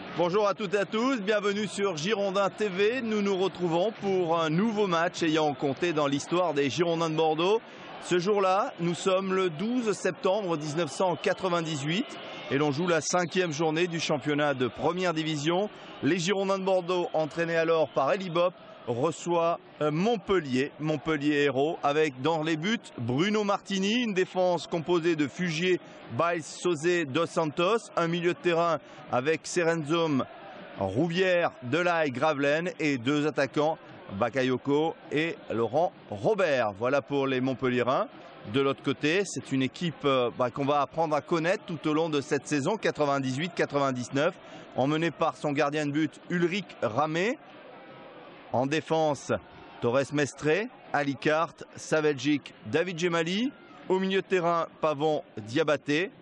Bonjour à toutes et à tous, bienvenue sur Girondins TV. Nous nous retrouvons pour un nouveau match ayant compté dans l'histoire des Girondins de Bordeaux. Ce jour-là, nous sommes le 12 septembre 1998 et l'on joue la 5e journée du championnat de première division. Les Girondins de Bordeaux, entraînés alors par Eli Bopp, reçoit Montpellier Hérault, avec dans les buts Bruno Martini, une défense composée de Fugier, Bails, Sauzet, Dos Santos, un milieu de terrain avec Serenzom, Rouvière, Delahaye, Gravelaine et deux attaquants, Bakayoko et Laurent Robert. Voilà pour les Montpelliérains. De l'autre côté, c'est une équipe qu'on va apprendre à connaître tout au long de cette saison 98-99, emmenée par son gardien de but Ulrich Ramé. En défense, Torres Mestre, Ali Cart, Saveljic, David Gemali. Au milieu de terrain, Pavon, Diabaté.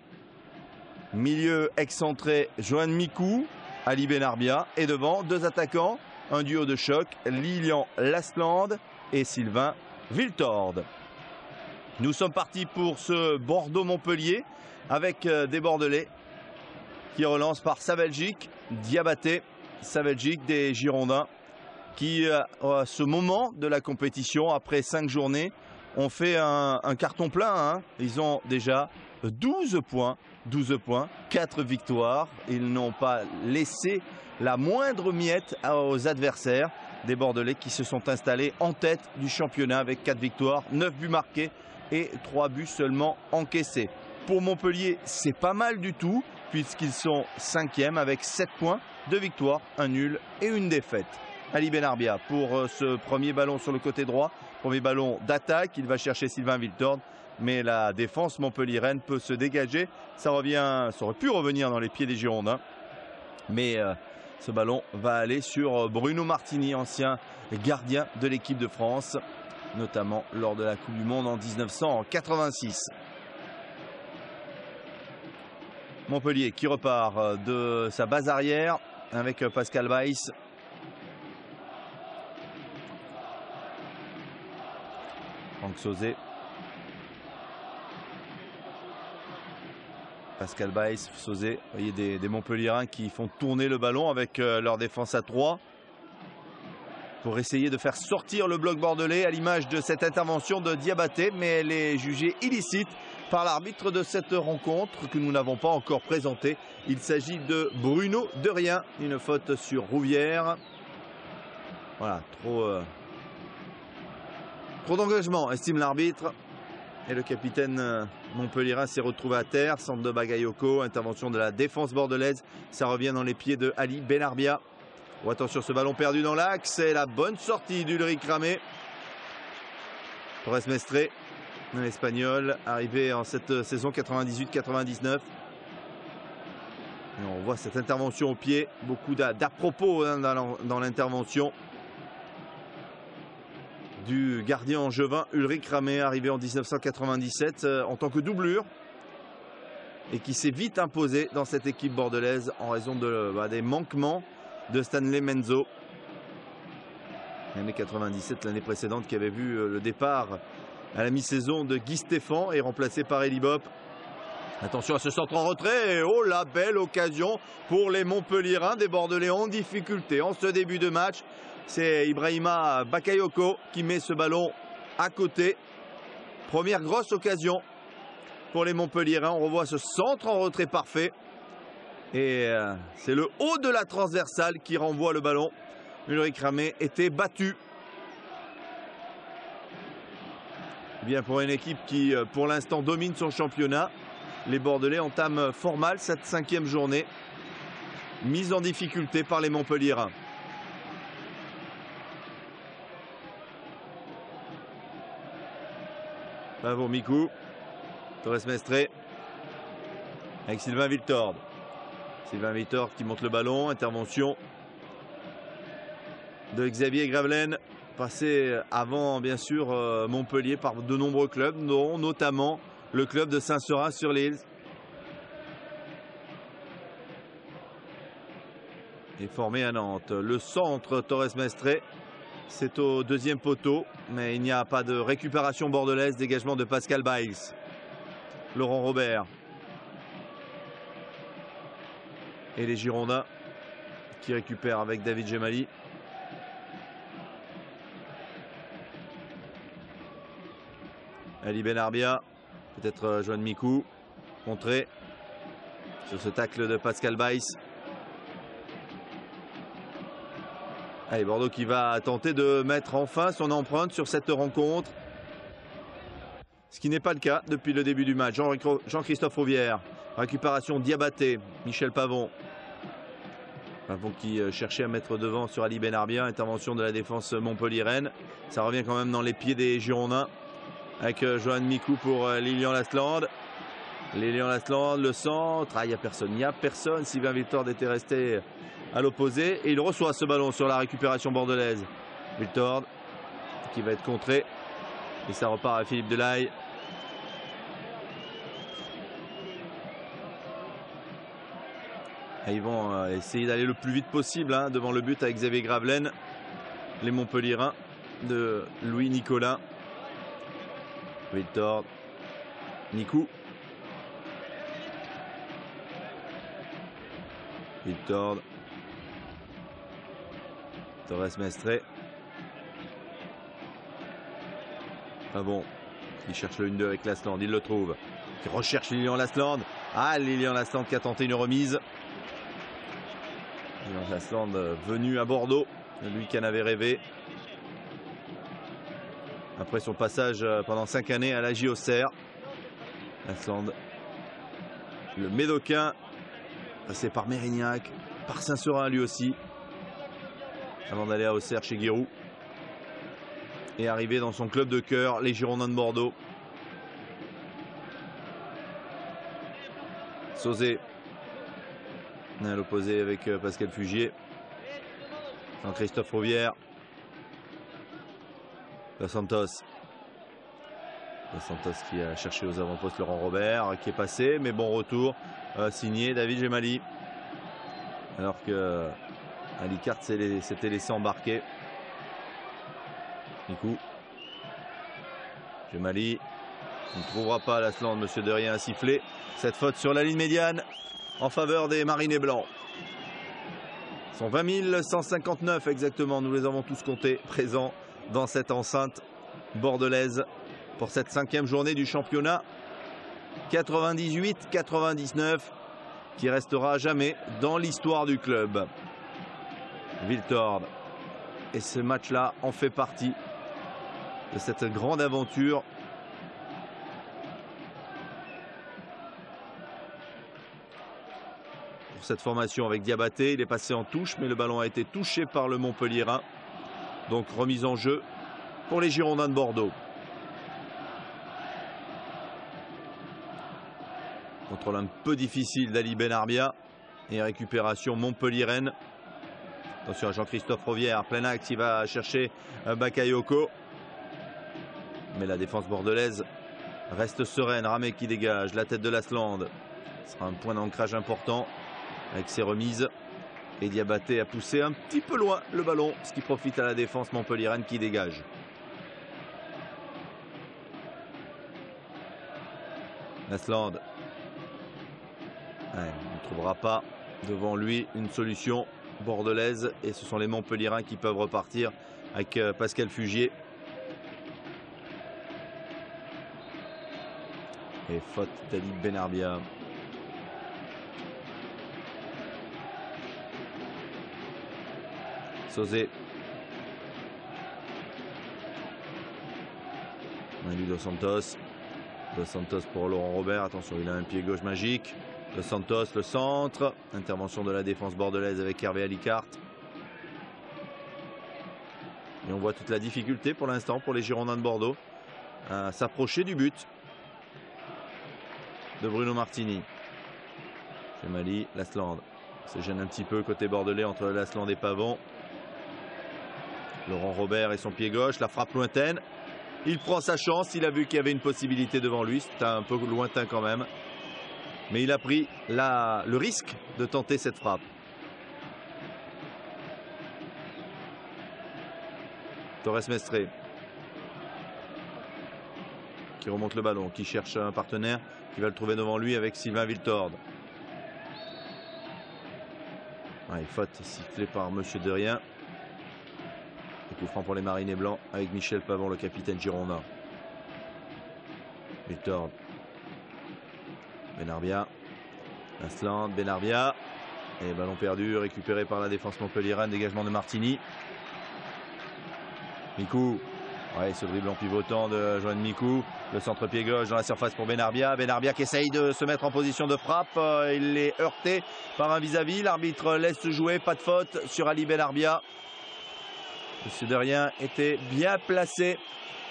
Milieu excentré, Johan Mikou, Ali Benarbia. Et devant, deux attaquants, un duo de choc, Lilian Lasland et Sylvain Viltord. Nous sommes partis pour ce Bordeaux-Montpellier avec des Bordelais qui relancent par Saveljic, Diabaté. Saveljic des Girondins qui, à ce moment de la compétition, après 5 journées, ont fait un carton plein. Ils ont déjà 12 points, 4 victoires. Ils n'ont pas laissé la moindre miette aux adversaires. Des Bordelais qui se sont installés en tête du championnat avec 4 victoires, 9 buts marqués et 3 buts seulement encaissés. Pour Montpellier, c'est pas mal du tout, puisqu'ils sont 5e avec 7 points, 2 victoires, 1 nul et une défaite. Ali Benarbia pour ce premier ballon sur le côté droit, premier ballon d'attaque, il va chercher Sylvain Viltord, mais la défense montpelliéraine peut se dégager. Ça aurait pu revenir dans les pieds des Girondins, mais ce ballon va aller sur Bruno Martini, ancien gardien de l'équipe de France, notamment lors de la Coupe du Monde en 1986. Montpellier qui repart de sa base arrière avec Pascal Weiss. Franck Sauzet. Pascal Weiss, Sauzet. Vous voyez des Montpelliérains qui font tourner le ballon avec leur défense à 3 pour essayer de faire sortir le bloc bordelais, à l'image de cette intervention de Diabaté, mais elle est jugée illicite par l'arbitre de cette rencontre que nous n'avons pas encore présentée. Il s'agit de Bruno Derrien, une faute sur Rouvière. Voilà, trop d'engagement, estime l'arbitre. Et le capitaine montpelliérain s'est retrouvé à terre. Centre de Bakayoko, intervention de la défense bordelaise. Ça revient dans les pieds de Ali Benarbia. Oh, attention, ce ballon perdu dans l'axe. Et la bonne sortie d'Ulrich Ramé. Torres Mestre, un Espagnol, arrivé en cette saison 98-99. On voit cette intervention au pied. Beaucoup d'à-propos dans l'intervention du gardien angevin Ulrich Ramé, arrivé en 1997 en tant que doublure et qui s'est vite imposé dans cette équipe bordelaise en raison des manquements de Stanley Menzo. L'année 97, l'année précédente, qui avait vu le départ à la mi-saison de Guy Stéphane et remplacé par Eli Bopp. Attention à ce centre en retrait. Et oh, la belle occasion pour les Montpelliérains, des Bordelais en difficulté en ce début de match. C'est Ibrahima Bakayoko qui met ce ballon à côté. Première grosse occasion pour les Montpelliérains. On revoit ce centre en retrait parfait. Et c'est le haut de la transversale qui renvoie le ballon. Ulrich Ramé était battu. Bien, pour une équipe qui pour l'instant domine son championnat, les Bordelais entament fort mal cette 5e journée, mise en difficulté par les Montpelliérains. Pavon Mikou, Torres Mestre avec Sylvain Viltord. Sylvain Viltord qui monte le ballon, intervention de Xavier Gravelaine, passé avant bien sûr Montpellier par de nombreux clubs, dont notamment le club de Saint-Seurin-sur-l'Île. Et formé à Nantes. Le centre, Torres Mestre, c'est au 2e poteau, mais il n'y a pas de récupération bordelaise. Dégagement de Pascal Bails. Laurent Robert. Et les Girondins qui récupère avec David Gemali. Ali Benarbia, peut-être Joan Mikou, contré sur ce tacle de Pascal Baïs. Allez, Bordeaux qui va tenter de mettre enfin son empreinte sur cette rencontre. Ce qui n'est pas le cas depuis le début du match. Jean-Christophe Rouvière, récupération Diabaté, Michel Pavon. Pavon qui cherchait à mettre devant sur Ali Benarbia, intervention de la défense montpelliéraine. Ça revient quand même dans les pieds des Girondins avec Joan Mikou pour Lilian Lasland. Lilian Lasland, le centre, il n'y a personne. Sylvain Wiltord était resté à l'opposé et il reçoit ce ballon sur la récupération bordelaise. Wiltord qui va être contré et ça repart à Philippe Delahaye. Et ils vont essayer d'aller le plus vite possible devant le but avec Xavier Gravelaine, les Montpelliérains de Louis Nicolas. Wiltord, Nikou. Wiltord, Torres Mestre. Ah bon, il cherche le 1-2 avec Lasland, il le trouve. Il recherche Lilian Lasland. Ah, Lilian Lasland qui a tenté une remise. Lilian Lasland venu à Bordeaux, lui qui en avait rêvé. Après son passage pendant 5 années à la Auxerre. Lasland, le Médocain, passé par Mérignac, par Saint-Seurin lui aussi, avant d'aller à Auxerre chez Giroud. Et arrivé dans son club de cœur, les Girondins de Bordeaux. Sauzé à l'opposé avec Pascal Fugier. Jean-Christophe Rouvière. Dos Santos. Dos Santos qui a cherché aux avant-postes Laurent Robert, qui est passé, mais bon retour signé David Gemali. Alors que Ali Carte s'était laissé embarquer. Nikou. Gemali. On ne trouvera pas Lasland, monsieur de rien à siffler. Cette faute sur la ligne médiane en faveur des Marinés Blancs. Ils sont 20 159 exactement, nous les avons tous comptés, présents dans cette enceinte bordelaise pour cette 5e journée du championnat. 98-99 qui restera à jamais dans l'histoire du club. Wiltord. Et ce match-là en fait partie de cette grande aventure. Pour cette formation avec Diabaté, il est passé en touche, mais le ballon a été touché par le Montpelliérain. Donc remise en jeu pour les Girondins de Bordeaux. Contrôle un peu difficile d'Ali Benarbia et récupération montpelliéraine. Attention à Jean-Christophe Rouvière, plein axe, il va chercher Bakayoko. Mais la défense bordelaise reste sereine. Ramé qui dégage, la tête de Lasland. Ce sera un point d'ancrage important avec ses remises. Et Diabaté a poussé un petit peu loin le ballon, ce qui profite à la défense montpelliéraine qui dégage. Lasland. Ouais, on ne trouvera pas devant lui une solution bordelaise. Et ce sont les Montpelliérains qui peuvent repartir avec Pascal Fugier. Et faute d'Ali Benarbia. Sauzé. Manu Dos Santos. Dos Santos pour Laurent Robert. Attention, il a un pied gauche magique. Dos Santos, le centre. Intervention de la défense bordelaise avec Hervé Alicart. Et on voit toute la difficulté pour l'instant pour les Girondins de Bordeaux à s'approcher du but de Bruno Martini. Gemali, Lasland. Se gêne un petit peu côté bordelais entre Lasland et Pavon. Laurent Robert et son pied gauche, la frappe lointaine. Il prend sa chance, il a vu qu'il y avait une possibilité devant lui. C'était un peu lointain quand même. Mais il a pris le risque de tenter cette frappe. Torres Mestre. Qui remonte le ballon, qui cherche un partenaire, qui va le trouver devant lui avec Sylvain Wiltord. Ouais, faute sifflée par Monsieur Derrien. Et coup franc pour les Marinés Blancs avec Michel Pavon, le capitaine girondin. Victor Benarbia. Asland, Benarbia. Et ballon perdu, récupéré par la défense montpelliéraine. Dégagement de Martini. Mikou. Ouais, ce dribble en pivotant de Johan Mikou. Le centre-pied gauche dans la surface pour Benarbia. Benarbia qui essaye de se mettre en position de frappe. Il est heurté par un vis-à-vis. L'arbitre laisse jouer. Pas de faute sur Ali Benarbia. Monsieur Derrien était bien placé.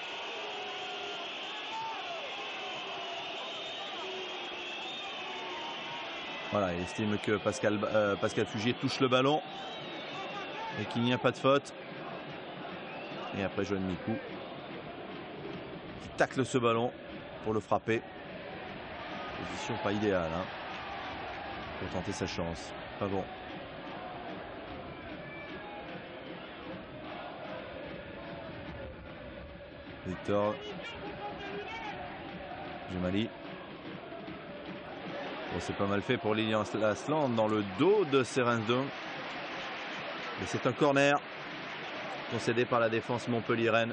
Voilà, il estime que Pascal Fugier touche le ballon et qu'il n'y a pas de faute. Et après Johan Mikou qui tacle ce ballon pour le frapper. Position pas idéale hein, pour tenter sa chance. Pas bon. Victor Gemali. Bon, c'est pas mal fait pour Lilian Asland dans le dos de Serensdom. Et c'est un corner concédé par la défense montpelliéraine.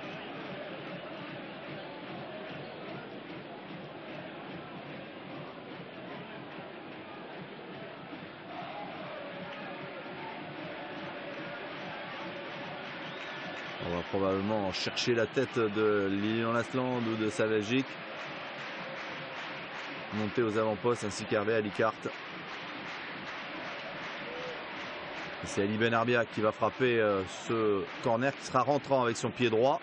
On va probablement chercher la tête de Lilian Asland ou de Savage. Monter aux avant-postes ainsi qu'Hervé Alicart. C'est Ali Benarbia qui va frapper ce corner qui sera rentrant avec son pied droit.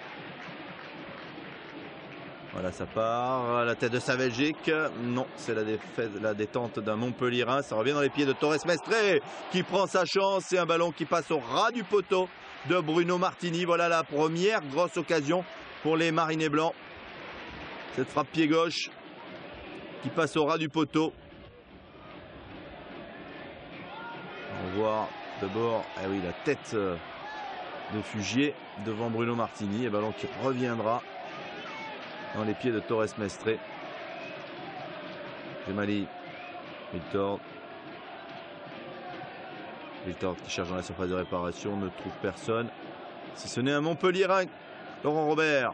Voilà, ça part. La tête de Saveljic. Non, c'est la détente d'un Montpellierin. Ça revient dans les pieds de Torres Mestre qui prend sa chance. C'est un ballon qui passe au ras du poteau de Bruno Martini. Voilà la première grosse occasion pour les Marinés Blancs. Cette frappe pied gauche qui passe au ras du poteau. On va voir d'abord la tête de Fugier devant Bruno Martini. Et ballon qui reviendra dans les pieds de Torres Mestre. Gemali. Victor qui cherche dans la surface de réparation. Ne trouve personne. Si ce n'est un Montpellierin, Laurent Robert.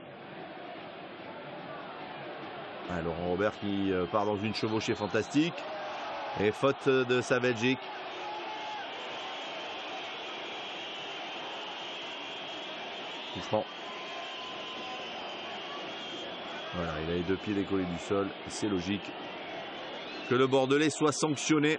Laurent Robert qui part dans une chevauchée fantastique. Et faute de Saveljic. Coup franc. Voilà, il a les deux pieds décollés du sol. C'est logique que le Bordelais soit sanctionné.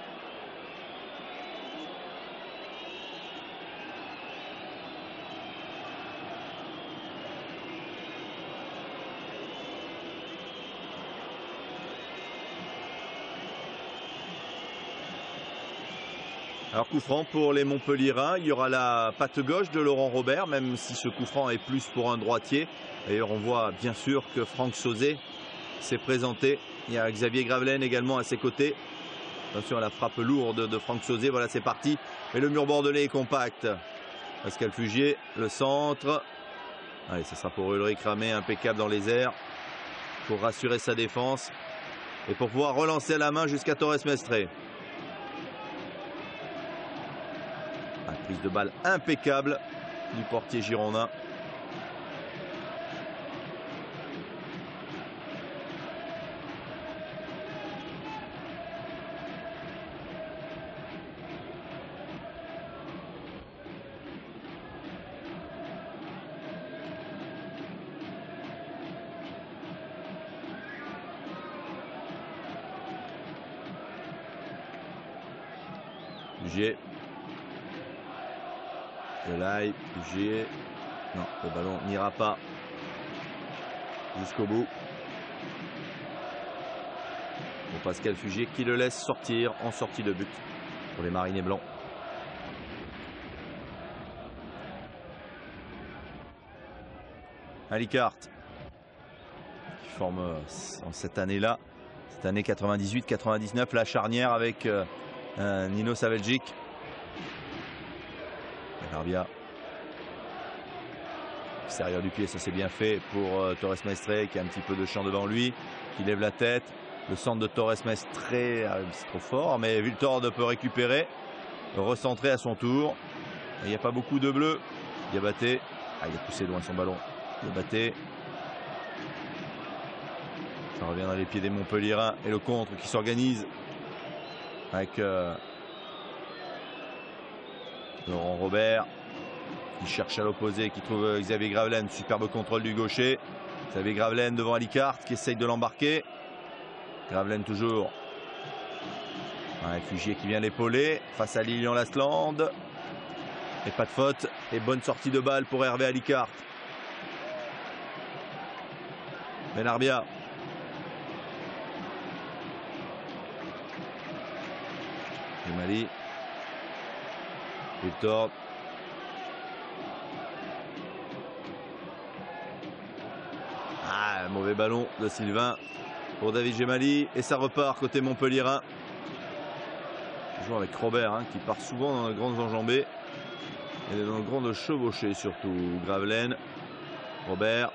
Alors coup franc pour les Montpellierins, il y aura la patte gauche de Laurent Robert, même si ce coup franc est plus pour un droitier. D'ailleurs on voit bien sûr que Franck Sauzet s'est présenté. Il y a Xavier Gravelaine également à ses côtés. Attention à la frappe lourde de Franck Sauzet, voilà c'est parti. Et le mur bordelais est compact. Pascal Fugier, le centre. Allez, ça sera pour Ulrich Ramé, impeccable dans les airs. Pour rassurer sa défense. Et pour pouvoir relancer à la main jusqu'à Torres Mestre. Prise de balle impeccable du portier girondin. Fugier. Delay, Fugier. Non, le ballon n'ira pas jusqu'au bout. Pour Pascal Fugier qui le laisse sortir en sortie de but pour les Marinés Blancs. Alicart qui forme en cette année-là, cette année 98-99, la charnière avec Nino Saveljic. Benarbia. Extérieur du pied, ça c'est bien fait pour Torres Mestre qui a un petit peu de champ devant lui, qui lève la tête. Le centre de Torres Mestre, c'est trop fort, mais Viltord peut récupérer. recentrer à son tour. Il n'y a pas beaucoup de bleu. Diabaté. Ah, il a poussé loin son ballon. Diabaté. Ça revient dans les pieds des Montpelliérains. Et le contre qui s'organise avec Laurent Robert qui cherche à l'opposé, qui trouve Xavier Gravelaine. Superbe contrôle du gaucher. Xavier Gravelaine devant Alicart qui essaye de l'embarquer. Gravelaine toujours. Un réfugié qui vient l'épauler face à Lilian Lasland. Et pas de faute. Et bonne sortie de balle pour Hervé Alicart. Benarbia. Mali. Victor. Ah, mauvais ballon de Sylvain pour David Gemali. Et ça repart côté Montpelliérain. Toujours avec Robert qui part souvent dans les grandes enjambées. Et dans les grandes chevauchées surtout. Gravelaine. Robert.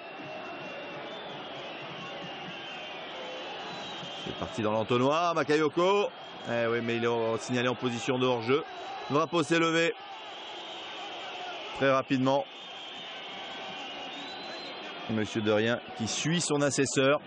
C'est parti dans l'entonnoir. Bakayoko. Eh oui, mais il est signalé en position de hors-jeu. Le drapeau s'est levé. Très rapidement. Monsieur Derrien qui suit son assesseur.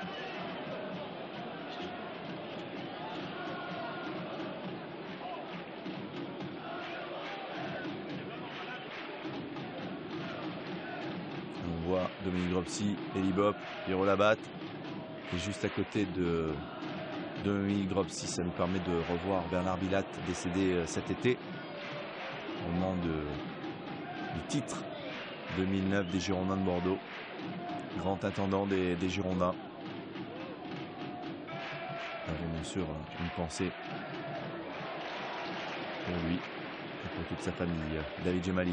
On voit Dominique Dropsy, Elibop, Pierrot Labatte qui est juste à côté de Dominique Dropsy. Ça nous permet de revoir Bernard Bilat, décédé cet été au moment du titre 2009 des Girondins de Bordeaux. Grand intendant des Girondins. Nous avons bien sûr une pensée pour lui et pour toute sa famille. David Gemali.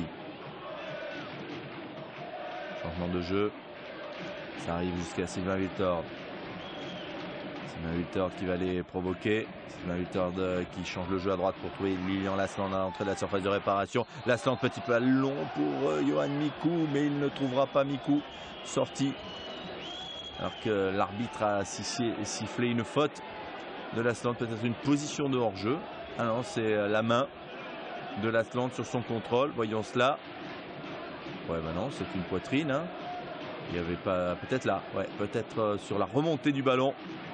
Changement de jeu. Ça arrive jusqu'à Sylvain Wiltord. Sylvain Wiltord qui va les provoquer. Sylvain Wiltord qui change le jeu à droite pour trouver Lilian Lasland à l'entrée de la surface de réparation. Lasland petit peu long pour Johan Mikou, mais il ne trouvera pas Mikou. Sorti. Alors que l'arbitre a sifflé une faute de Lasland, peut-être une position de hors-jeu. Ah non, c'est la main de Lasland sur son contrôle. Voyons cela. Ouais, bah non, c'est une poitrine. Il n'y avait pas. Peut-être là. Ouais, peut-être sur la remontée du ballon.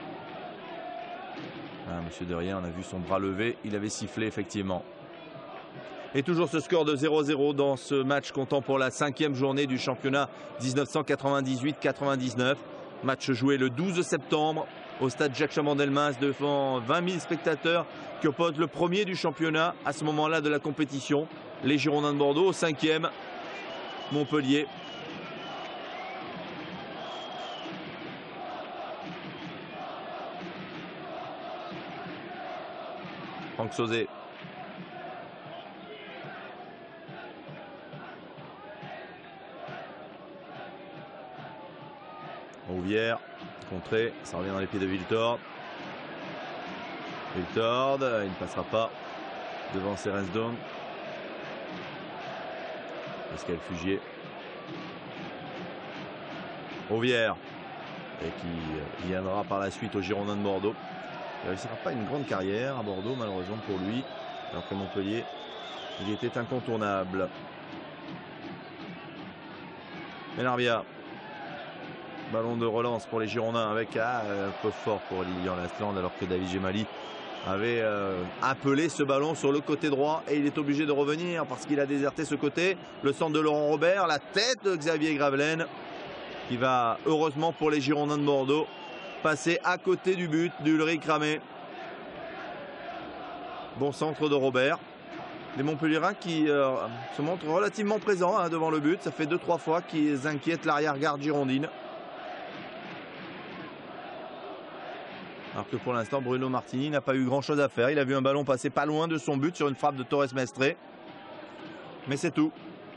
Ah, Monsieur Derrien, on a vu son bras levé. Il avait sifflé effectivement. Et toujours ce score de 0-0 dans ce match comptant pour la 5e journée du championnat 1998-99. Match joué le 12 septembre au stade Jacques Chaban-Delmas devant 20 000 spectateurs qui opposent le premier du championnat à ce moment-là de la compétition. Les Girondins de Bordeaux au 5e. Montpellier. Franck Sauzet. Rouvière, contré, ça revient dans les pieds de Wiltord. Wiltord, il ne passera pas devant Serensdon. Pascal Fugier. Rouvière, et qui viendra par la suite aux Girondins de Bordeaux. Il ne réussira pas une grande carrière à Bordeaux, malheureusement pour lui. Alors que Montpellier, il était incontournable. Benarbia. Ballon de relance pour les Girondins avec un peu fort pour Lilian Lasland, alors que David Gemali avait appelé ce ballon sur le côté droit et il est obligé de revenir parce qu'il a déserté ce côté. Le centre de Laurent Robert, la tête de Xavier Gravelaine qui va heureusement pour les Girondins de Bordeaux passer à côté du but d'Ulrich Ramé. Bon centre de Robert. Les Montpelliérains qui se montrent relativement présents devant le but. Ça fait 2-3 fois qu'ils inquiètent l'arrière-garde girondine. Alors que pour l'instant, Bruno Martini n'a pas eu grand-chose à faire. Il a vu un ballon passer pas loin de son but sur une frappe de Torres Mestre. Mais c'est tout.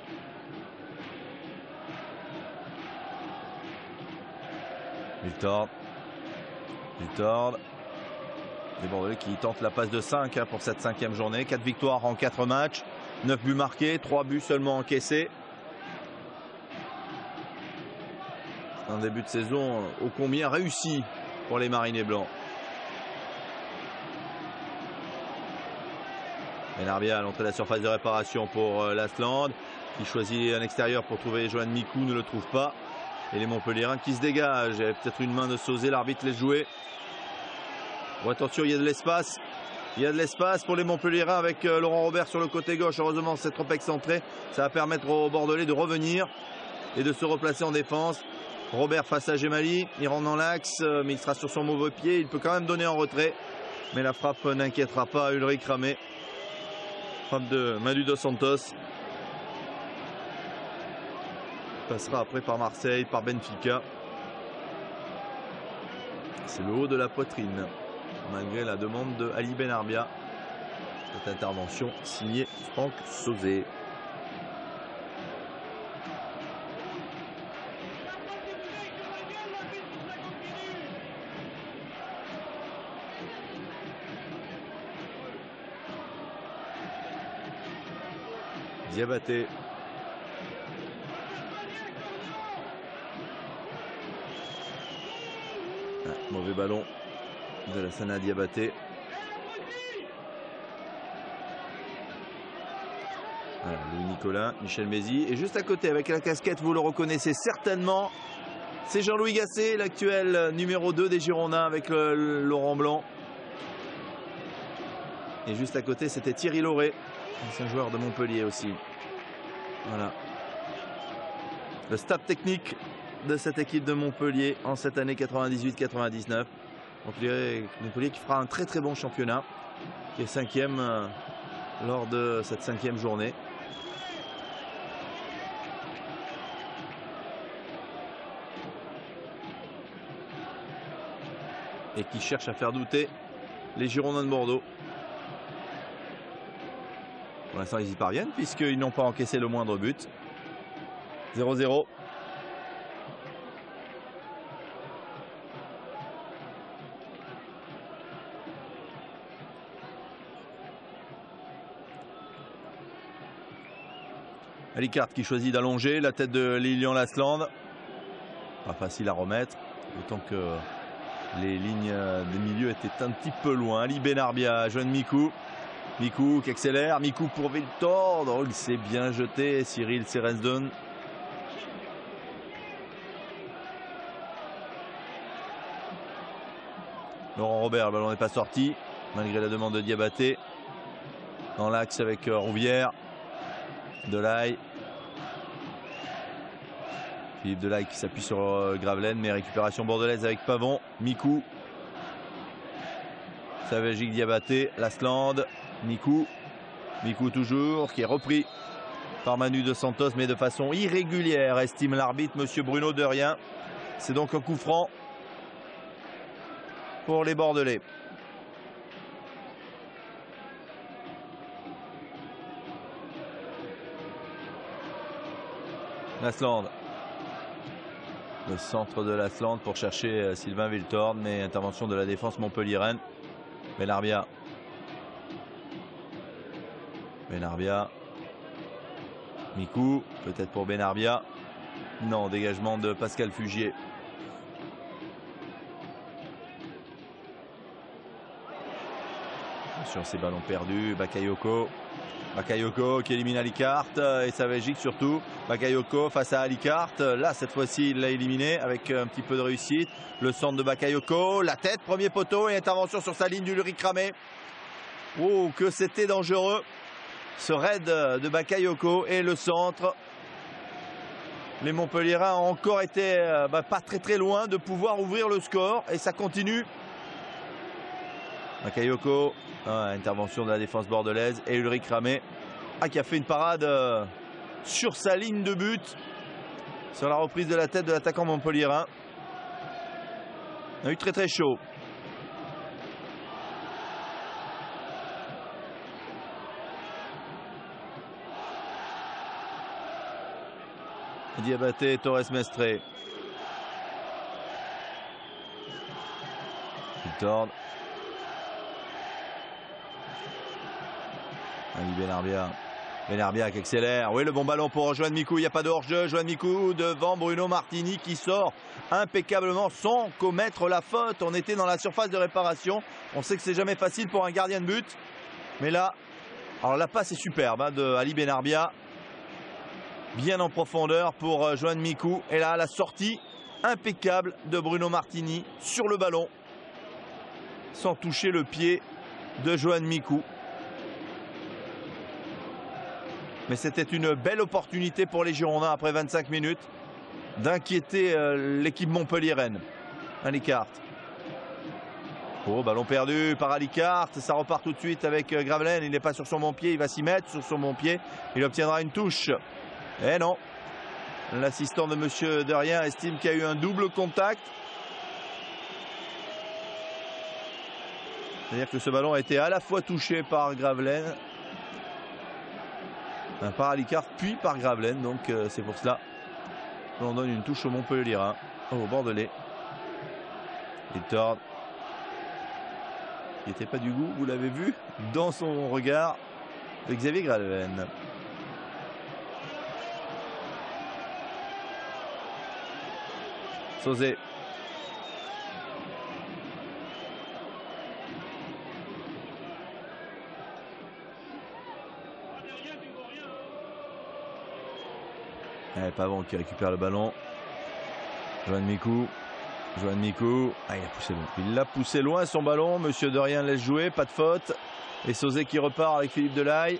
Wiltord. Les Bordelais qui tentent la passe de 5 pour cette 5e journée. 4 victoires en 4 matchs. 9 buts marqués, 3 buts seulement encaissés. Un début de saison ô combien réussi pour les Marinés Blancs. Benarbia à l'entrée de la surface de réparation pour Lasland, qui choisit un extérieur pour trouver Johan Mikou, ne le trouve pas. Et les Montpelliérains qui se dégagent. Il y a peut-être une main de Sauzé, l'arbitre laisse jouer. Bon, attention, il y a de l'espace. Il y a de l'espace pour les Montpelliérains avec Laurent Robert sur le côté gauche. Heureusement, c'est trop excentré. Ça va permettre aux Bordelais de revenir et de se replacer en défense. Robert face à Gemali. Il rentre dans l'axe, mais il sera sur son mauvais pied. Il peut quand même donner en retrait. Mais la frappe n'inquiétera pas Ulrich Ramé. Frappe de Manu Dos Santos. Passera après par Marseille, par Benfica. C'est le haut de la poitrine, malgré la demande de Ali Benarbia. Cette intervention signée Franck Sauzé. Diabaté. Mauvais ballon de la Sana Diabaté. Voilà, Louis Nicolin, Michel Mézy. Et juste à côté, avec la casquette, vous le reconnaissez certainement, c'est Jean-Louis Gasset, l'actuel numéro 2 des Girondins avec le Laurent Blanc. Et juste à côté, c'était Thierry Lauré, ancien joueur de Montpellier aussi. Voilà. Le staff technique de cette équipe de Montpellier en cette année 98-99. Montpellier qui fera un très très bon championnat, qui est 5e lors de cette 5e journée. Et qui cherche à faire douter les Girondins de Bordeaux. Pour l'instant, ils y parviennent puisqu'ils n'ont pas encaissé le moindre but. 0-0. Alicart qui choisit d'allonger la tête de Lilian Lasland. Pas facile à remettre, d'autant que les lignes des milieux étaient un petit peu loin. Ali Benarbia, Johan Mikou. Mikou qui accélère, Mikou pour Viltord. Oh, il s'est bien jeté, Cyril Serensdon. Laurent Robert, le ballon n'est pas sorti, malgré la demande de Diabaté. Dans l'axe avec Rouvière. Delaye. Philippe Delaye qui s'appuie sur Gravelaine, mais récupération bordelaise avec Pavon. Mikou. Savagic Diabaté, Lasland, Mikou. Mikou toujours, qui est repris par Manu Dos Santos, mais de façon irrégulière, estime l'arbitre, monsieur Bruno Derrien. C'est donc un coup franc pour les Bordelais. Lasland. Le centre de Lasland pour chercher Sylvain Viltord, mais intervention de la défense montpelliéraine. Benarbia. Benarbia. Mikou, peut-être pour Benarbia. Non, dégagement de Pascal Fugier. Sur ces ballons perdus, Bakayoko. Bakayoko qui élimine Alicart et Savagic surtout. Bakayoko face à Alicart. Là, cette fois-ci, il l'a éliminé avec un petit peu de réussite. Le centre de Bakayoko, la tête, premier poteau et intervention sur sa ligne d'Ulrich Ramé. Oh, que c'était dangereux ce raid de Bakayoko et le centre. Les Montpelliérains ont encore été pas très loin de pouvoir ouvrir le score et ça continue. Bakayoko, intervention de la défense bordelaise et Ulrich Ramé qui a fait une parade sur sa ligne de but sur la reprise de la tête de l'attaquant montpelliérain. On a eu très chaud. Diabaté, Torres Mestre. Viltord. Ali Benarbia. Benarbia qui accélère. Oui, le bon ballon pour Johan Mikou. Il n'y a pas de hors-jeu. Johan Mikou devant Bruno Martini qui sort impeccablement sans commettre la faute. On était dans la surface de réparation. On sait que c'est jamais facile pour un gardien de but. Mais là, Alors la passe est superbe hein, de Ali Benarbia. Bien en profondeur pour Johan Mikou. Et là, la sortie impeccable de Bruno Martini sur le ballon. Sans toucher le pied de Johan Mikou. Mais c'était une belle opportunité pour les Girondins après 25 minutes d'inquiéter l'équipe montpelliéraine. Alicart. Oh, ballon perdu par Alicart. Ça repart tout de suite avec Gravelaine. Il n'est pas sur son bon pied. Il va s'y mettre sur son bon pied. Il obtiendra une touche. Eh non. L'assistant de Monsieur Derrien estime qu'il y a eu un double contact. C'est-à-dire que ce ballon a été à la fois touché par Gravelaine, par Alicart, puis par Gravelaine. Donc c'est pour cela qu'on donne une touche au Montpellierin, au Bordelais. Il tord. Il n'était pas du goût, vous l'avez vu dans son regard de Xavier Gravelaine. Sauzet. Pavon qui récupère le ballon. Johan Mikou. Johan Mikou. Ah, il a poussé loin. Il l'a poussé loin son ballon. Monsieur Derrien laisse jouer. Pas de faute. Et Sauzet qui repart avec Philippe Delahaye.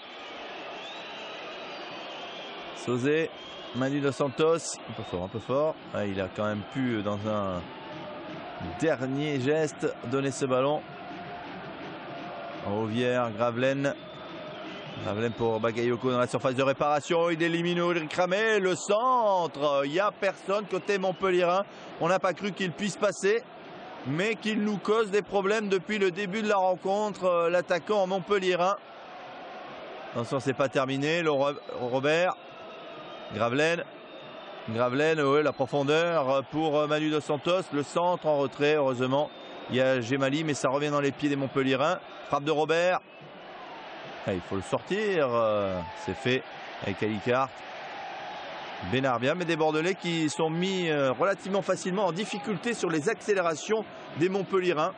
Sauzet. Manu Dos Santos. Un peu fort, un peu fort. Ah, il a quand même pu, dans un dernier geste, donner ce ballon. Rouvière, Gravelaine. Gravelaine pour Bagayoko dans la surface de réparation. Il élimine Ulrich Ramé. Le centre. Il n'y a personne côté montpellierin. On n'a pas cru qu'il puisse passer, mais qu'il nous cause des problèmes depuis le début de la rencontre. L'attaquant montpellierin. Attention, c'est pas terminé. Robert. Gravelaine. Gravelaine, ouais, la profondeur pour Manu Dos Santos. Le centre en retrait. Heureusement, il y a Gemali, mais ça revient dans les pieds des montpellierins. Frappe de Robert. Ah, il faut le sortir. C'est fait avec Alicart. Benarbia, mais des Bordelais qui sont mis relativement facilement en difficulté sur les accélérations des montpellierins.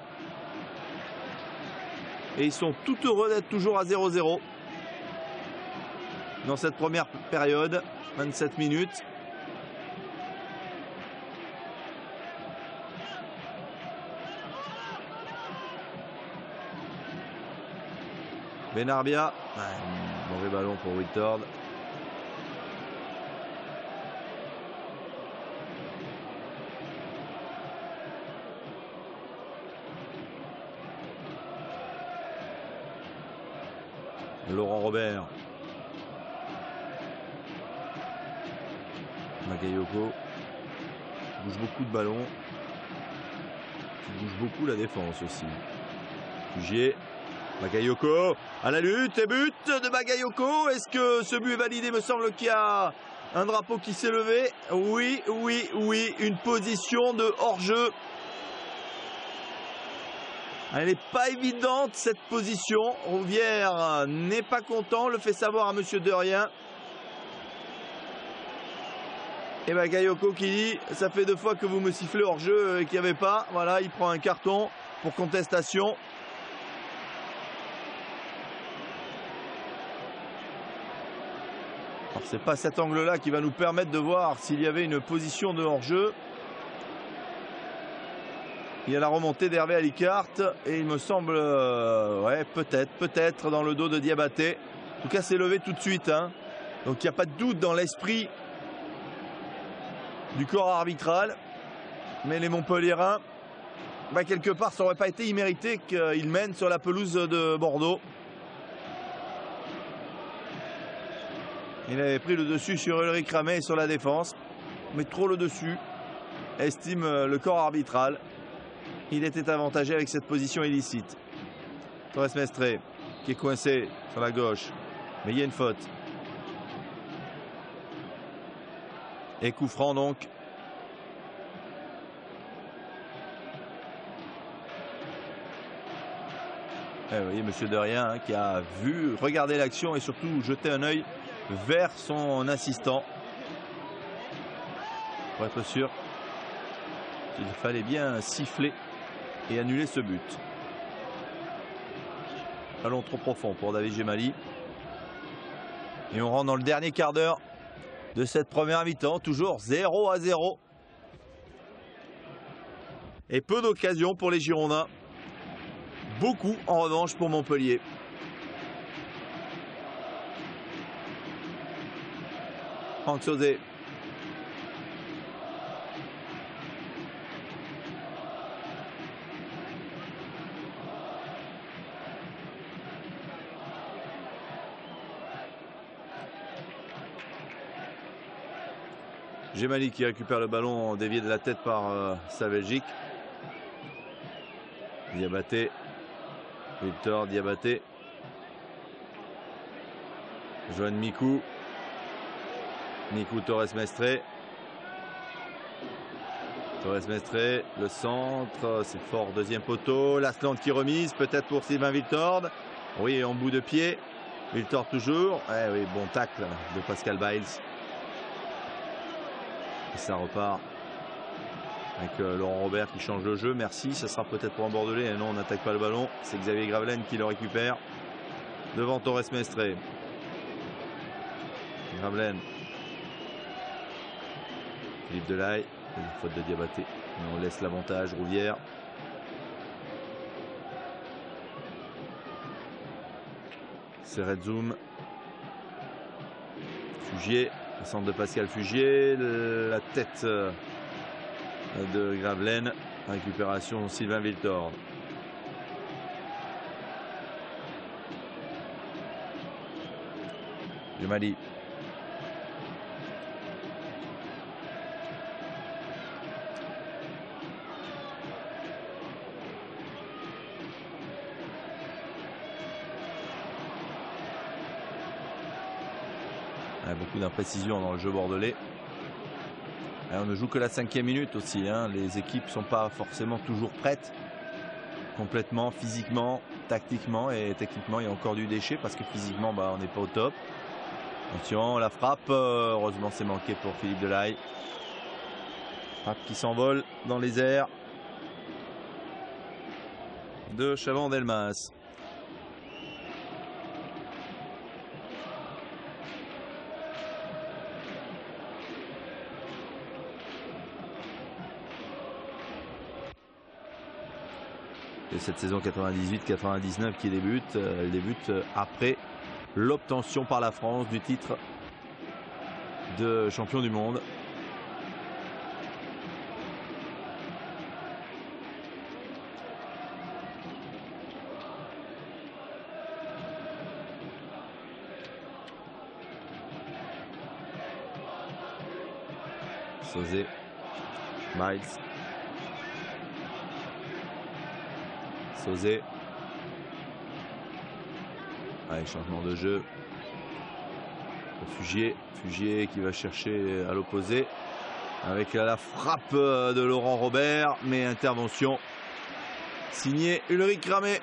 Et ils sont tout heureux d'être toujours à 0-0 dans cette première période. 27 minutes. Benarbia, mauvais ballon pour Wiltord. Laurent Robert. Bagayoko. Qui bouge beaucoup de ballons. Qui bouge beaucoup la défense aussi. Fugier. Bagayoko à la lutte et but de Bagayoko. Est-ce que ce but est validé? Il me semble qu'il y a un drapeau qui s'est levé. Oui, oui, oui. Une position de hors-jeu. Elle n'est pas évidente cette position. Rouvière n'est pas content. Le fait savoir à Monsieur Derrien. Et Bagayoko qui dit: ça fait 2 fois que vous me sifflez hors-jeu et qu'il n'y avait pas. Voilà, il prend un carton pour contestation. C'est pas cet angle-là qui va nous permettre de voir s'il y avait une position de hors-jeu. Il y a la remontée d'Hervé Alicart et il me semble, ouais, peut-être dans le dos de Diabaté. En tout cas, c'est levé tout de suite. Hein. Donc il n'y a pas de doute dans l'esprit du corps arbitral. Mais les Montpellierins, bah, quelque part, ça n'aurait pas été immérité qu'ils mènent sur la pelouse de Bordeaux. Il avait pris le dessus sur Ulrich Ramé et sur la défense, mais trop le dessus, estime le corps arbitral. Il était avantagé avec cette position illicite. Torres Mestre qui est coincé sur la gauche, mais il y a une faute. Et coup franc donc. Et vous voyez Monsieur Derrien hein, qui a vu, regardé l'action et surtout jeté un œil vers son assistant pour être sûr qu'il fallait bien siffler et annuler ce but. Ballon trop profond pour David Gemali. Et on rentre dans le dernier quart d'heure de cette première mi-temps. Toujours 0-0. Et peu d'occasions pour les Girondins. Beaucoup en revanche pour Montpellier. Franck Sauzet. Gemali qui récupère le ballon dévié de la tête par Saveljic. Diabaté. Victor Diabaté. Joan Mikou. Mikou Torres Mestre. Torres Mestre, le centre, c'est fort, deuxième poteau. Lasland qui remise, peut-être pour Sylvain Wiltord. Oui, en bout de pied. Wiltord toujours. Eh oui, bon tacle de Pascal Biles. Et ça repart avec Laurent Robert qui change le jeu. Merci, ça sera peut-être pour un Bordelais. Et non, on n'attaque pas le ballon. C'est Xavier Gravelaine qui le récupère. Devant Torres Mestre. Gravelaine. Philippe Delahaye. Une faute de Diabaté. Mais on laisse l'avantage. Rouvière. Serretzoum. Fugier. Le centre de Pascal Fugier. La tête de Gravelaine. Récupération Sylvain Wiltord. Gemali. Beaucoup d'imprécision dans le jeu bordelais. Et on ne joue que la 5e minute aussi. Hein. Les équipes ne sont pas forcément toujours prêtes. Complètement, physiquement, tactiquement et techniquement. Il y a encore du déchet parce que physiquement, on n'est pas au top. Attention, la frappe. Heureusement, c'est manqué pour Philippe Delahaye. Frappe qui s'envole dans les airs de Chavant-Delmas. Et cette saison 98-99 qui débute, elle débute après l'obtention par la France du titre de champion du monde. Sauzet, Miles. Sauzet. Allez, changement de jeu. Fugier. Fugier qui va chercher à l'opposé. Avec la frappe de Laurent Robert. Mais intervention signée Ulrich Ramé.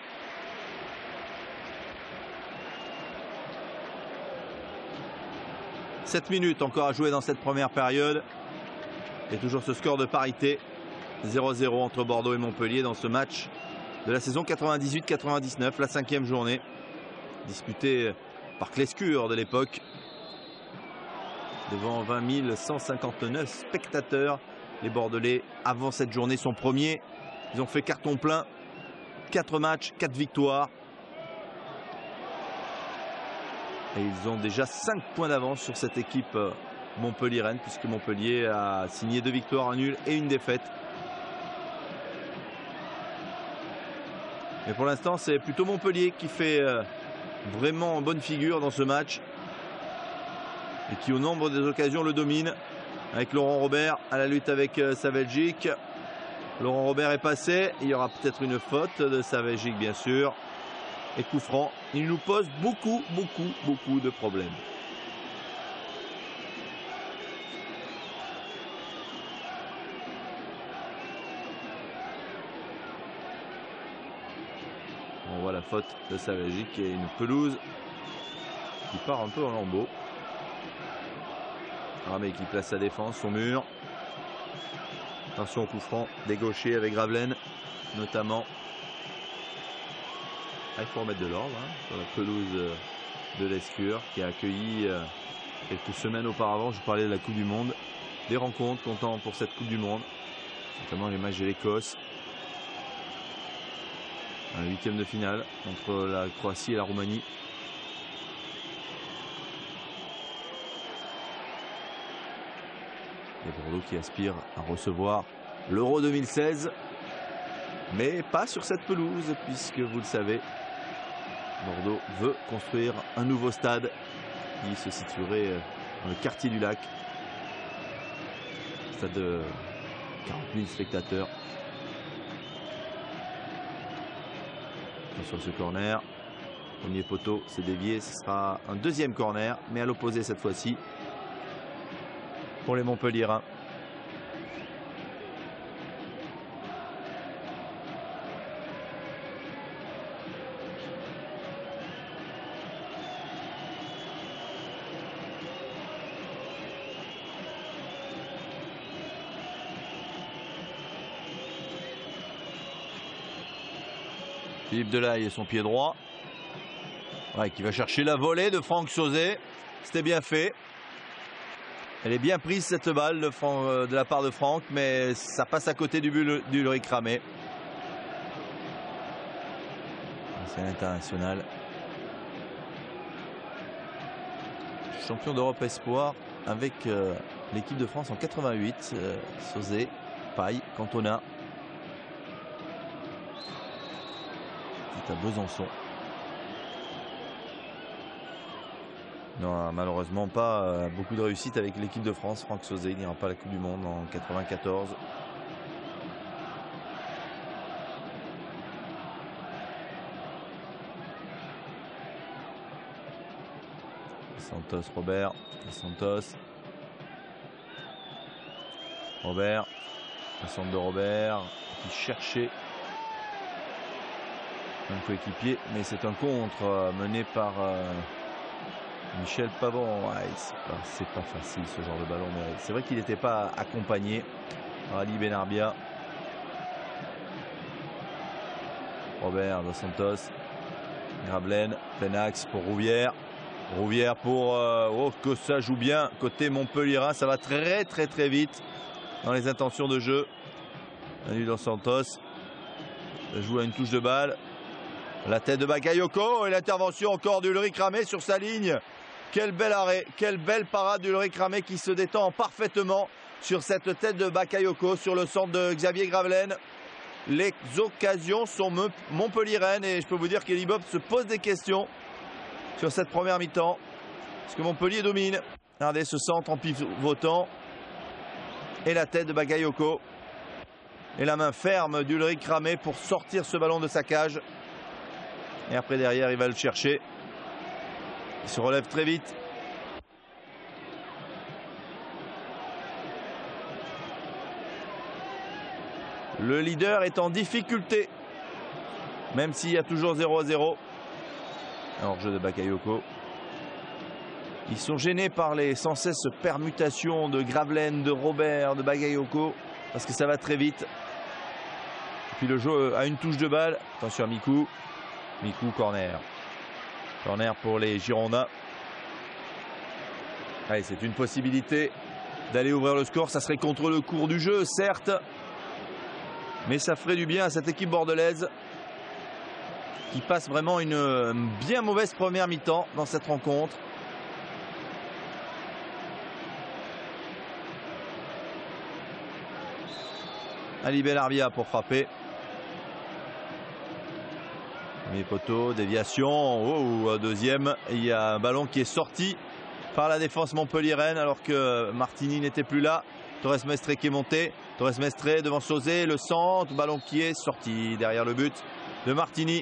« 7 minutes encore à jouer dans cette première période. Et toujours ce score de parité. 0-0 entre Bordeaux et Montpellier dans ce match de la saison 98-99, la 5e journée, disputée par Clescure de l'époque, devant 20 159 spectateurs. Les Bordelais, avant cette journée, sont premiers. Ils ont fait carton plein, 4 matchs, 4 victoires. Et ils ont déjà 5 points d'avance sur cette équipe montpelliéraine, puisque Montpellier a signé 2 victoires, un nul et une défaite. Mais pour l'instant, c'est plutôt Montpellier qui fait vraiment bonne figure dans ce match. Et qui, au nombre des occasions, le domine. Avec Laurent Robert à la lutte avec Saveljic. Laurent Robert est passé. Il y aura peut-être une faute de Saveljic, bien sûr. Et coup franc. Il nous pose beaucoup de problèmes. On voit la faute de Saveljic et une pelouse qui part un peu en lambeaux. Ramé qui place sa défense, son mur. Attention au coup franc des gauchers avec Gravelaine notamment. Ah, il faut remettre de l'ordre sur la pelouse de l'Escure qui a accueilli quelques semaines auparavant, je vous parlais de la Coupe du Monde, des rencontres comptant pour cette Coupe du Monde, notamment les matchs de l'Écosse. Un 8e de finale entre la Croatie et la Roumanie. Et Bordeaux qui aspire à recevoir l'Euro 2016, mais pas sur cette pelouse, puisque vous le savez, Bordeaux veut construire un nouveau stade qui se situerait dans le quartier du Lac. Stade de 40 000 spectateurs. Sur ce corner, premier poteau, c'est dévié, ce sera un deuxième corner, mais à l'opposé cette fois-ci pour les Montpelliérains. Philippe Delahaye et son pied droit. Ouais, qui va chercher la volée de Franck Sauzet. C'était bien fait. Elle est bien prise cette balle de la part de Franck, mais ça passe à côté du but d'Ulrich Ramé. C'est l'international. Champion d'Europe Espoir avec l'équipe de France en 88. Sauzet, Paille, Cantona. À Besançon. Non, malheureusement pas beaucoup de réussite avec l'équipe de France. Franck Sauzet n'ira pas à la Coupe du Monde en 94. Santos, Robert. Santos. Robert. Le centre de Robert qui cherchait un coéquipier, mais c'est un contre mené par Michel Pavon. Ouais, c'est pas facile ce genre de ballon, mais c'est vrai qu'il n'était pas accompagné par Ali Benarbia. Robert Dos Santos, Gravelaine, plein axe pour Rouvière. Rouvière pour oh, que ça joue bien côté Montpelliérain, ça va très vite dans les intentions de jeu. Ali Dos Santos joue à une touche de balle. La tête de Bakayoko et l'intervention encore d'Ulrich Ramé sur sa ligne. Quel bel arrêt, quelle belle parade d'Ulrich Ramé qui se détend parfaitement sur cette tête de Bakayoko sur le centre de Xavier Gravelaine. Les occasions sont montpelliéraines et je peux vous dire qu'Eli Bob se pose des questions sur cette première mi-temps. Parce que Montpellier domine. Regardez ce centre en pivotant. Et la tête de Bakayoko. Et la main ferme d'Ulrich Ramé pour sortir ce ballon de sa cage. Et après derrière il va le chercher. Il se relève très vite. Le leader est en difficulté. Même s'il y a toujours 0-0. Alors jeu de Bakayoko. Ils sont gênés par les sans cesse permutations de Gravelaine, de Robert, de Bakayoko. Parce que ça va très vite. Et puis le jeu a une touche de balle. Attention à Mikou. Mikou, corner. Corner pour les Girondins. Allez, c'est une possibilité d'aller ouvrir le score. Ça serait contre le cours du jeu, certes. Mais ça ferait du bien à cette équipe bordelaise qui passe vraiment une bien mauvaise première mi-temps dans cette rencontre. Ali Benarbia pour frapper. Premier poteau, déviation, oh, deuxième, il y a un ballon qui est sorti par la défense montpelliéraine alors que Martini n'était plus là. Torres Mestre qui est monté, Torres Mestre devant Sauzet, le centre, ballon qui est sorti derrière le but de Martini.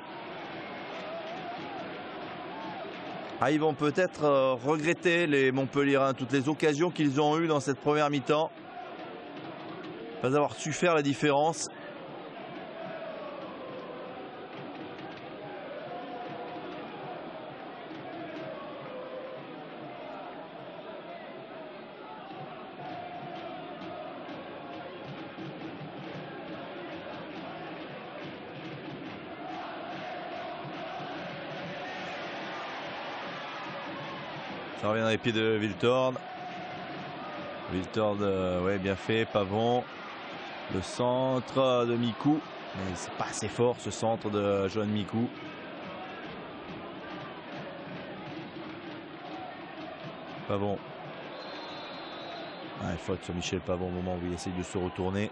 Ah, ils vont peut-être regretter les Montpelliérains toutes les occasions qu'ils ont eues dans cette première mi-temps. Pas avoir su faire la différence. Ça revient dans les pieds de Wiltord. Wiltord, ouais, bien fait. Pavon. Le centre de Mikou. Mais c'est pas assez fort ce centre de Johan Mikou. Pavon. Ah, faute sur Michel Pavon au moment où il essaye de se retourner.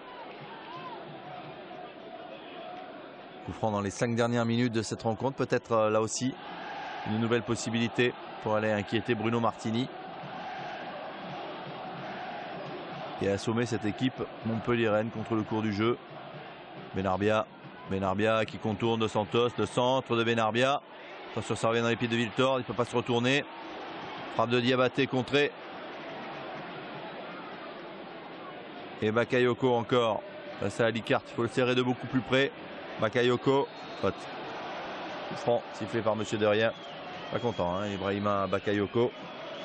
Coup franc dans les 5 dernières minutes de cette rencontre. Peut-être là aussi une nouvelle possibilité pour aller inquiéter Bruno Martini et assommer cette équipe montpelliéraine contre le cours du jeu. Benarbia qui contourne de Santos, le centre de Benarbia. Attention, ça revient dans les pieds de Wiltord, il ne peut pas se retourner. Frappe de Diabaté contrée. Et Bakayoko encore. Passe à Alicart, il faut le serrer de beaucoup plus près. Bakayoko, faute. Coup franc, sifflé par Monsieur Derrien. Pas content, hein, Ibrahima Bakayoko.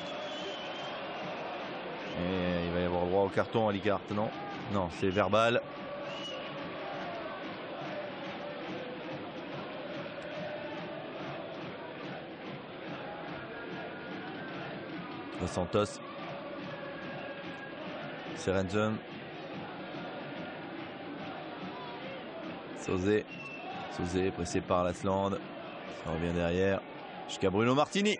Et il va y avoir droit au carton à Alicart, non? Non, c'est verbal. Santos. Serenzen. Sauzé pressé par Lasland. Ça revient derrière. Jusqu'à Bruno Martini.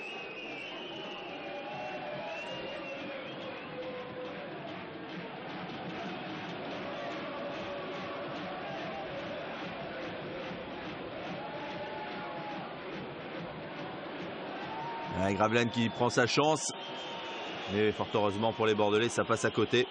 Gravelaine qui prend sa chance. Mais fort heureusement pour les Bordelais, ça passe à côté.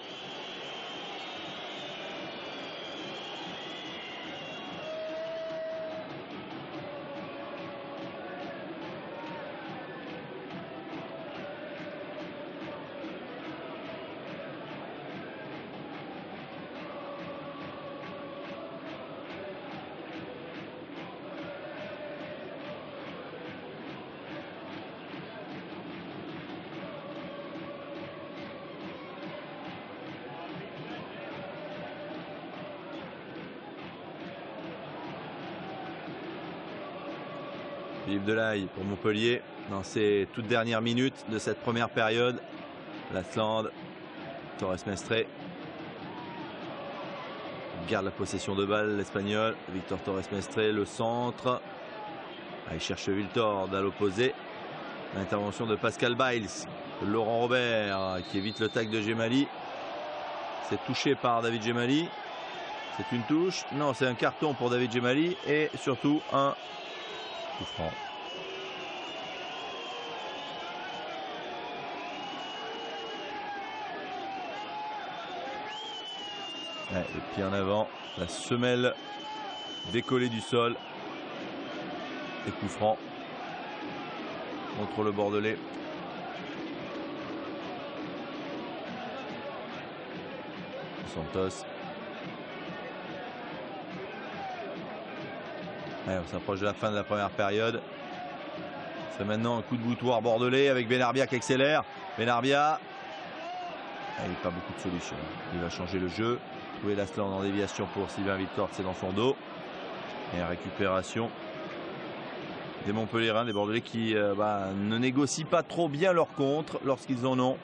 Philippe Delahaye pour Montpellier dans ces toutes dernières minutes de cette première période. Lasland, Torres Mestre garde la possession de balle, l'Espagnol. Victor Torres Mestre, le centre. Ah, il cherche Wiltord à l'opposé. L'intervention de Pascal Biles. Laurent Robert qui évite le tacle de Gemali. C'est touché par David Gemali. C'est une touche. Non, c'est un carton pour David Gemali et surtout un coup franc. Ouais, le pied en avant, la semelle décollée du sol et coup franc contre le Bordelais. Santos. Ouais, on s'approche de la fin de la première période. C'est maintenant un coup de boutoir bordelais avec Benarbia qui accélère. Benarbia, il n'a pas beaucoup de solutions. Il va changer le jeu. Trouver Lasland en déviation pour Sylvain Wiltord, c'est dans son dos. Et récupération des Montpelliérains, des Bordelais qui ne négocient pas trop bien leur contre lorsqu'ils en ont.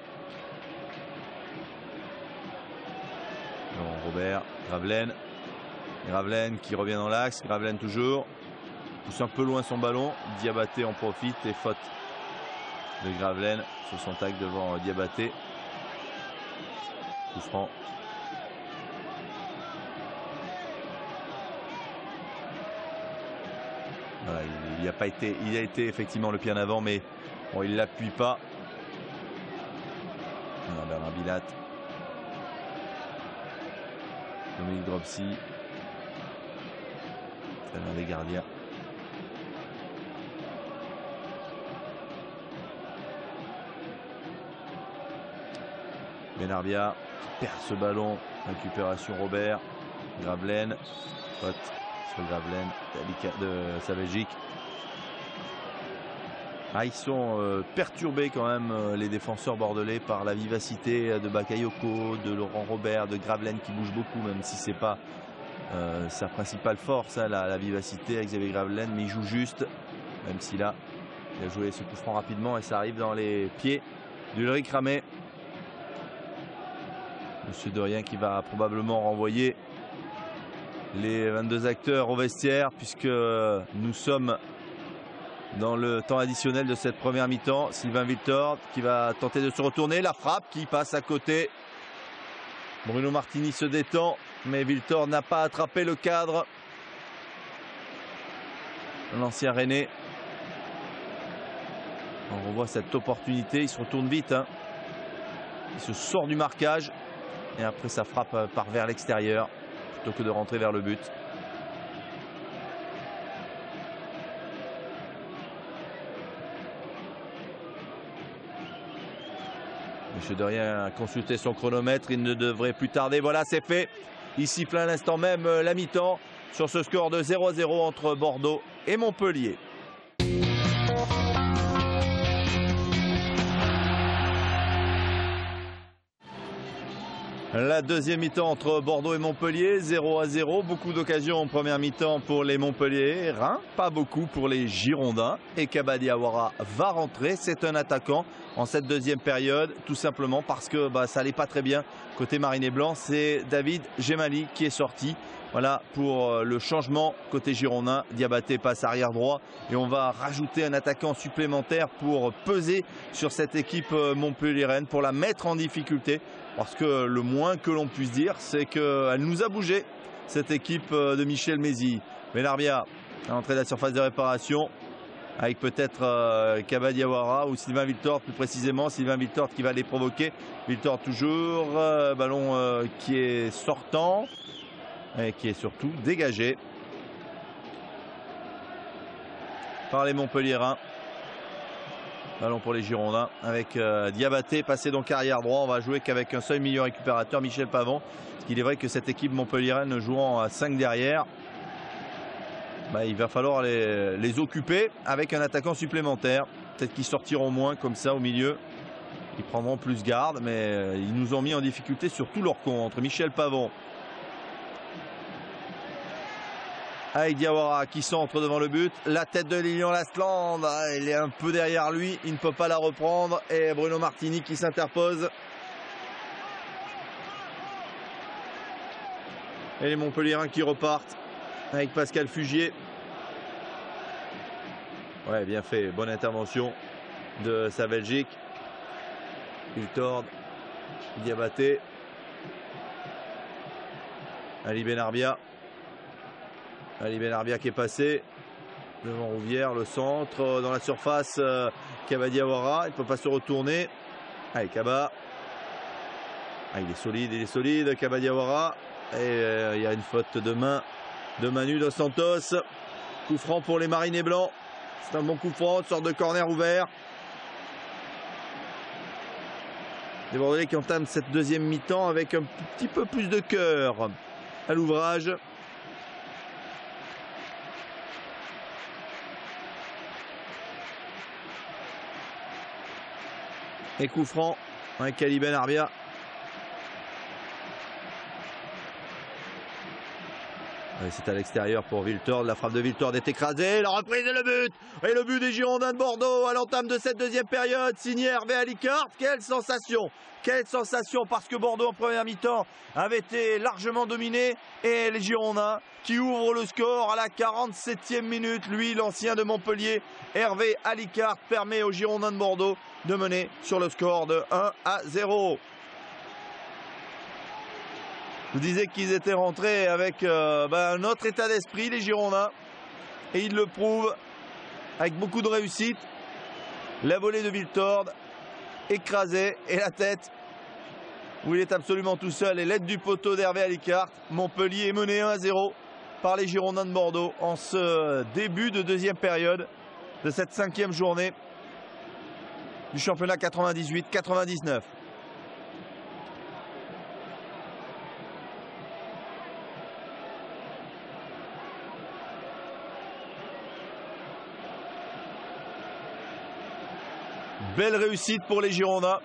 Laurent Robert, Gravelaine qui revient dans l'axe. Gravelaine toujours. Pousse un peu loin son ballon. Diabaté en profite et faute de Gravelaine sur son tacle devant Diabaté. Coup franc. Voilà, il a été effectivement le pied en avant, mais bon, il ne l'appuie pas. Bernard Bilat. Dominique Dropsy. C'est l'un des gardiens. Benarbia qui perd ce ballon. Récupération Robert. Gravelaine. Faute sur Gravelaine de sa Belgique. Ah, ils sont perturbés quand même les défenseurs bordelais par la vivacité de Bakayoko, de Laurent Robert, de Gravelaine qui bouge beaucoup, même si c'est pas sa principale force, hein, la vivacité avec Xavier Gravelaine, mais il joue juste, même si là Il a joué ce coup franc rapidement et ça arrive dans les pieds d'Ulrich Ramé. Monsieur Derrien qui va probablement renvoyer les 22 acteurs au vestiaire, puisque nous sommes dans le temps additionnel de cette première mi-temps. Sylvain Wiltord qui va tenter de se retourner. La frappe qui passe à côté. Bruno Martini se détend, mais Wiltord n'a pas attrapé le cadre. L'ancien Rennais. On revoit cette opportunité. Il se retourne vite. Il se sort du marquage. Et après, sa frappe part vers l'extérieur plutôt que de rentrer vers le but. Monsieur Derrien a consulté son chronomètre. Il ne devrait plus tarder. Voilà, c'est fait. Il siffle à l'instant même la mi-temps sur ce score de 0-0 entre Bordeaux et Montpellier. La deuxième mi-temps entre Bordeaux et Montpellier, 0-0. Beaucoup d'occasions en première mi-temps pour les Montpelliérains, pas beaucoup pour les Girondins. Et Kaba Diawara va rentrer. C'est un attaquant en cette deuxième période, tout simplement parce que ça n'allait pas très bien côté Marinés Blancs. C'est David Gemali qui est sorti. Voilà pour le changement côté Girondin. Diabaté passe arrière droit et on va rajouter un attaquant supplémentaire pour peser sur cette équipe montpelliéraine, pour la mettre en difficulté. Parce que le moins que l'on puisse dire, c'est qu'elle nous a bougé, cette équipe de Michel Mézy. Benarbia à l'entrée de la surface de réparation, avec peut-être Kaba Diawara ou Sylvain Wiltord plus précisément. Sylvain Wiltord qui va les provoquer. Wiltord toujours, ballon qui est sortant et qui est surtout dégagé par les Montpelliérains. Ballon pour les Girondins avec Diabaté passé donc arrière droit. On va jouer qu'avec un seul milieu récupérateur, Michel Pavon. Parce qu'il est vrai que cette équipe montpelliéraine jouant à 5 derrière, il va falloir les occuper avec un attaquant supplémentaire. Peut-être qu'ils sortiront moins comme ça au milieu. Ils prendront plus garde, mais ils nous ont mis en difficulté sur tous leurs contre. Michel Pavon. Avec Diawara qui centre devant le but. La tête de Lilian Lastland, il est un peu derrière lui, il ne peut pas la reprendre. Et Bruno Martini qui s'interpose. Et les Montpelliérains qui repartent avec Pascal Fugier. Ouais, bien fait, bonne intervention de sa Belgique. Wiltord, Diabaté. Ali Benarbia. Ali Benarbia qui est passé devant Rouvière, le centre dans la surface. Kaba Diawara, il ne peut pas se retourner. Allez, Kaba. Il est solide, Kaba Diawara. Et il y a une faute de main de Manu Dos Santos. Coup franc pour les Marinés Blancs. C'est un bon coup franc, une sorte de corner ouvert. Les Bordelais qui entament cette deuxième mi-temps avec un petit peu plus de cœur à l'ouvrage. Et coup franc avec Ali Benarbia. C'est à l'extérieur pour Wiltord. La frappe de Wiltord est écrasée. La reprise et le but. Et le but des Girondins de Bordeaux à l'entame de cette deuxième période. Signé Hervé Alicart. Quelle sensation! Quelle sensation, parce que Bordeaux en première mi-temps avait été largement dominé. Et les Girondins qui ouvrent le score à la 47e minute. Lui, l'ancien de Montpellier, Hervé Alicart, permet aux Girondins de Bordeaux de mener sur le score de 1-0. Je vous disais qu'ils étaient rentrés avec un autre état d'esprit, les Girondins. Et ils le prouvent avec beaucoup de réussite. La volée de Wiltord, écrasée, et la tête où il est absolument tout seul. Et l'aide du poteau d'Hervé Alicart. Montpellier est mené 1-0 par les Girondins de Bordeaux en ce début de deuxième période de cette 5e journée du championnat 98-99. Belle réussite pour les Girondins.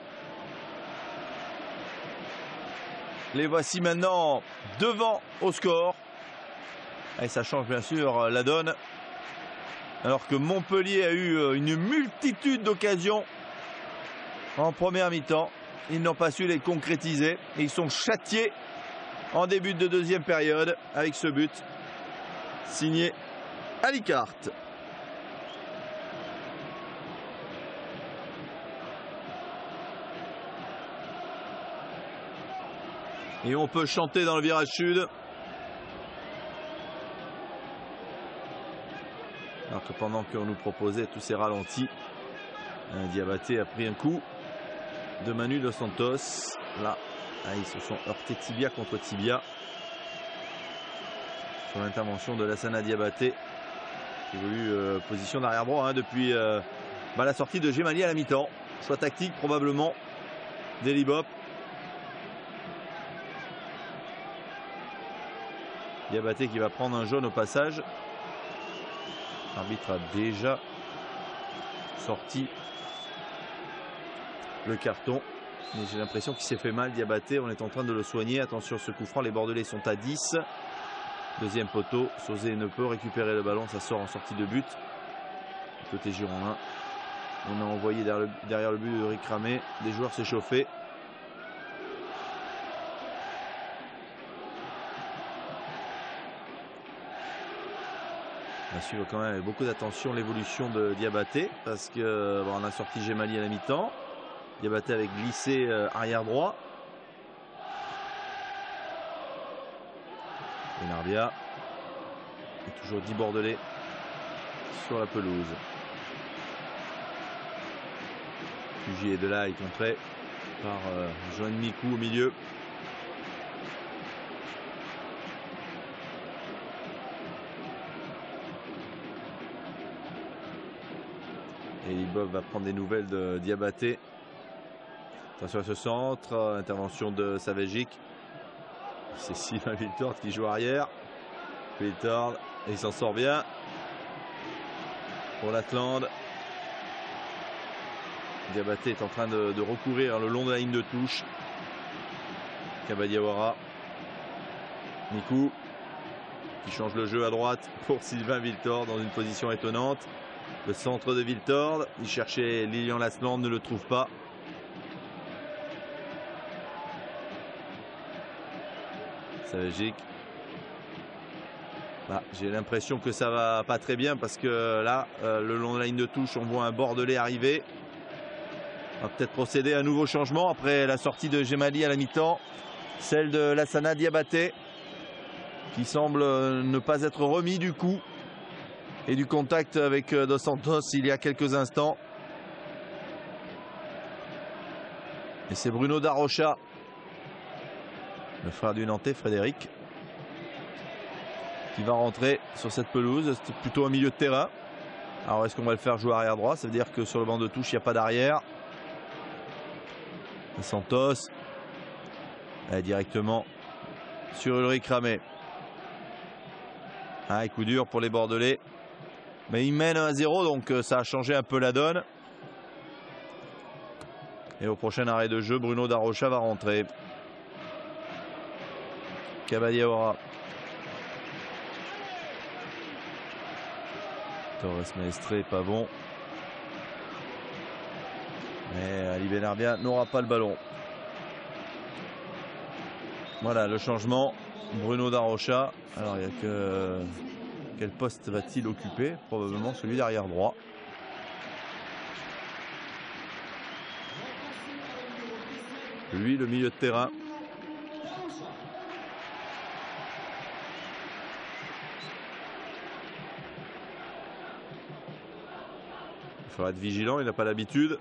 Les voici maintenant devant au score. Et ça change bien sûr la donne. Alors que Montpellier a eu une multitude d'occasions en première mi-temps. Ils n'ont pas su les concrétiser. Et ils sont châtiés en début de deuxième période avec ce but signé Alicart. Et on peut chanter dans le virage sud. Alors que pendant qu'on nous proposait tous ces ralentis, Diabaté a pris un coup de Manu Dos Santos. Là, ils se sont heurtés tibia contre tibia. Sur l'intervention de Lassana Diabaté, qui évolue position d'arrière droit depuis la sortie de Gemali à la mi-temps. Choix tactique probablement d'Eli Bopp. Diabaté qui va prendre un jaune au passage. L'arbitre a déjà sorti le carton. Mais j'ai l'impression qu'il s'est fait mal, Diabaté. On est en train de le soigner. Attention, ce coup franc, les Bordelais sont à 10. Deuxième poteau. Sauzé ne peut récupérer le ballon. Ça sort en sortie de but. Côté girondin. On a envoyé derrière le but de Rick Ramé des joueurs s'échauffer. On va suivre quand même avec beaucoup d'attention l'évolution de Diabaté parce que on a sorti Gemali à la mi-temps. Diabaté avait glissé arrière droit. Benarbia. Et toujours 10 Bordelais sur la pelouse. Fugier est de là, il est contré par Johan Mikou au milieu. Et Bob va prendre des nouvelles de Diabaté. Attention à ce centre, intervention de Savagic. C'est Sylvain Wiltord qui joue arrière. Wiltord, il s'en sort bien. Pour l'Atlante. Diabaté est en train de recourir le long de la ligne de touche. Kabadiawara. Mikou qui change le jeu à droite pour Sylvain Wiltord dans une position étonnante. Le centre de Wiltord, il cherchait Lilian Lasland, ne le trouve pas. Savagic. J'ai l'impression que ça va pas très bien parce que là, le long de la ligne de touche, on voit un Bordelais arriver. On va peut-être procéder à un nouveau changement après la sortie de Gemali à la mi-temps. Celle de Lassana Diabaté qui semble ne pas être remis du coup et du contact avec Dos Santos il y a quelques instants. Et c'est Bruno Darocha, le frère du Nantais Frédéric, qui va rentrer sur cette pelouse. C'est plutôt un milieu de terrain. Alors est-ce qu'on va le faire jouer arrière droit? Ça veut dire que sur le banc de touche il n'y a pas d'arrière. Santos directement sur Ulrich Ramé. Coup dur pour les Bordelais. Mais ils mènent 1-0, donc ça a changé un peu la donne. Et au prochain arrêt de jeu, Bruno Darocha va rentrer. Kabadiawara. Torres Maestre, pas bon. Mais Ali Benarbia n'aura pas le ballon. Voilà le changement. Bruno Darocha. Alors il y a que... Quel poste va-t-il occuper? Probablement celui d'arrière droit. Lui, le milieu de terrain. Il faudra être vigilant, il n'a pas l'habitude.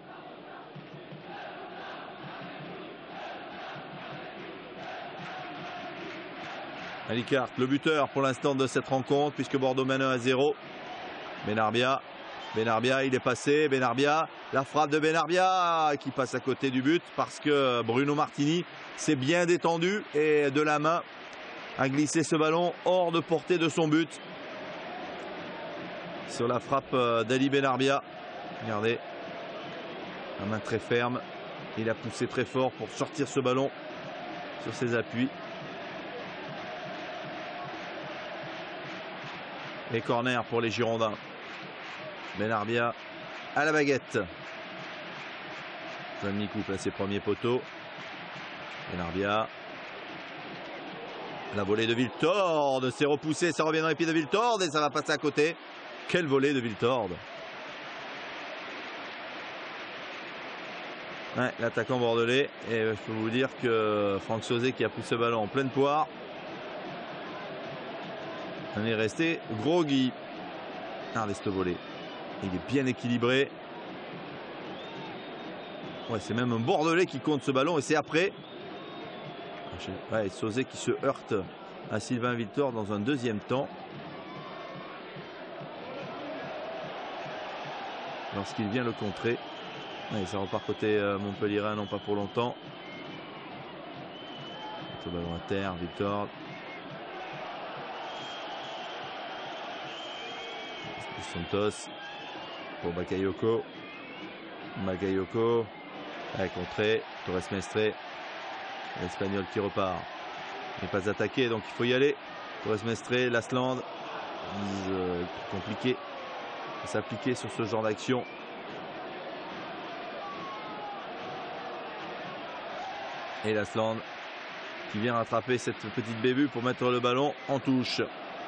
Alicart, le buteur pour l'instant de cette rencontre, puisque Bordeaux mène 1-0. Benarbia, il est passé. Benarbia, la frappe de Benarbia qui passe à côté du but parce que Bruno Martini s'est bien détendu et de la main a glissé ce ballon hors de portée de son but. Sur la frappe d'Ali Benarbia. Regardez, la main très ferme. Il a poussé très fort pour sortir ce ballon sur ses appuis. Et corner pour les Girondins. Benarbia à la baguette. Jean Micou place ses premiers poteaux. Benarbia. La volée de Viltord, c'est repoussé, ça revient dans les pieds de Viltord et ça va passer à côté. Quelle volée de Viltord. Ouais, l'attaquant bordelais. Et je peux vous dire que Franck Sauzet qui a pris ce ballon en pleine poire en est resté groggy. Regardez cette volée. Il est bien équilibré. Ouais, c'est même un bordelais qui compte ce ballon et c'est après. Ouais, Sauzet qui se heurte à Sylvain Viltord dans un deuxième temps. Lorsqu'il vient le contrer. Ouais, ça repart côté Montpellierin, non pas pour longtemps. Le ballon à terre, Viltord. Santos pour Bakayoko. Bakayoko. Ouais, contré. Torres Mestre. L'Espagnol qui repart. Il n'est pas attaqué, donc il faut y aller. Torres Mestre, Lasland. Compliqué de s'appliquer sur ce genre d'action. Et Lasland qui vient rattraper cette petite bévue pour mettre le ballon en touche.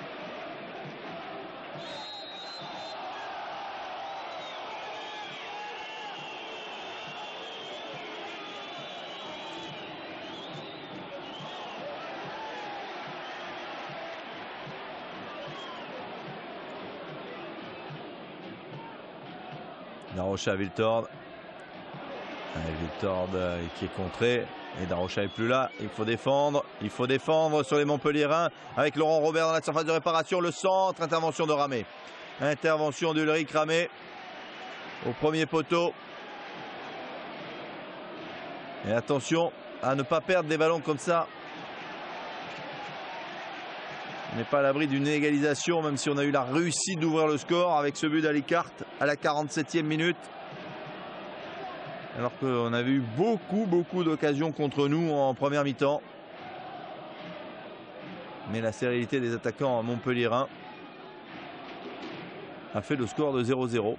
Darocha Viltord. Viltord qui est contré. Et Darocha est plus là. Il faut défendre. Il faut défendre sur les Montpelliérains. Avec Laurent Robert dans la surface de réparation. Le centre. Intervention de Ramé. Intervention d'Ulrich Ramé. Au premier poteau. Et attention à ne pas perdre des ballons comme ça. On n'est pas à l'abri d'une égalisation, même si on a eu la réussite d'ouvrir le score avec ce but d'Alicart à la 47e minute. Alors qu'on avait eu beaucoup d'occasions contre nous en première mi-temps. Mais la sérénité des attaquants montpelliérains a fait le score de 0-0.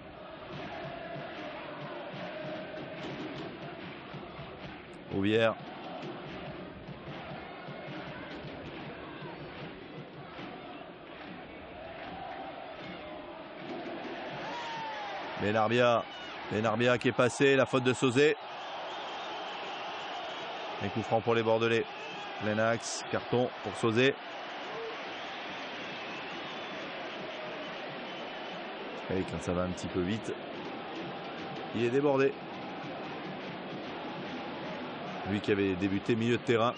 Rouvière. Benarbia qui est passé, la faute de Sauzet. Un coup franc pour les Bordelais. Lennox, carton pour Sauzet. Et quand ça va un petit peu vite, il est débordé. Lui qui avait débuté milieu de terrain.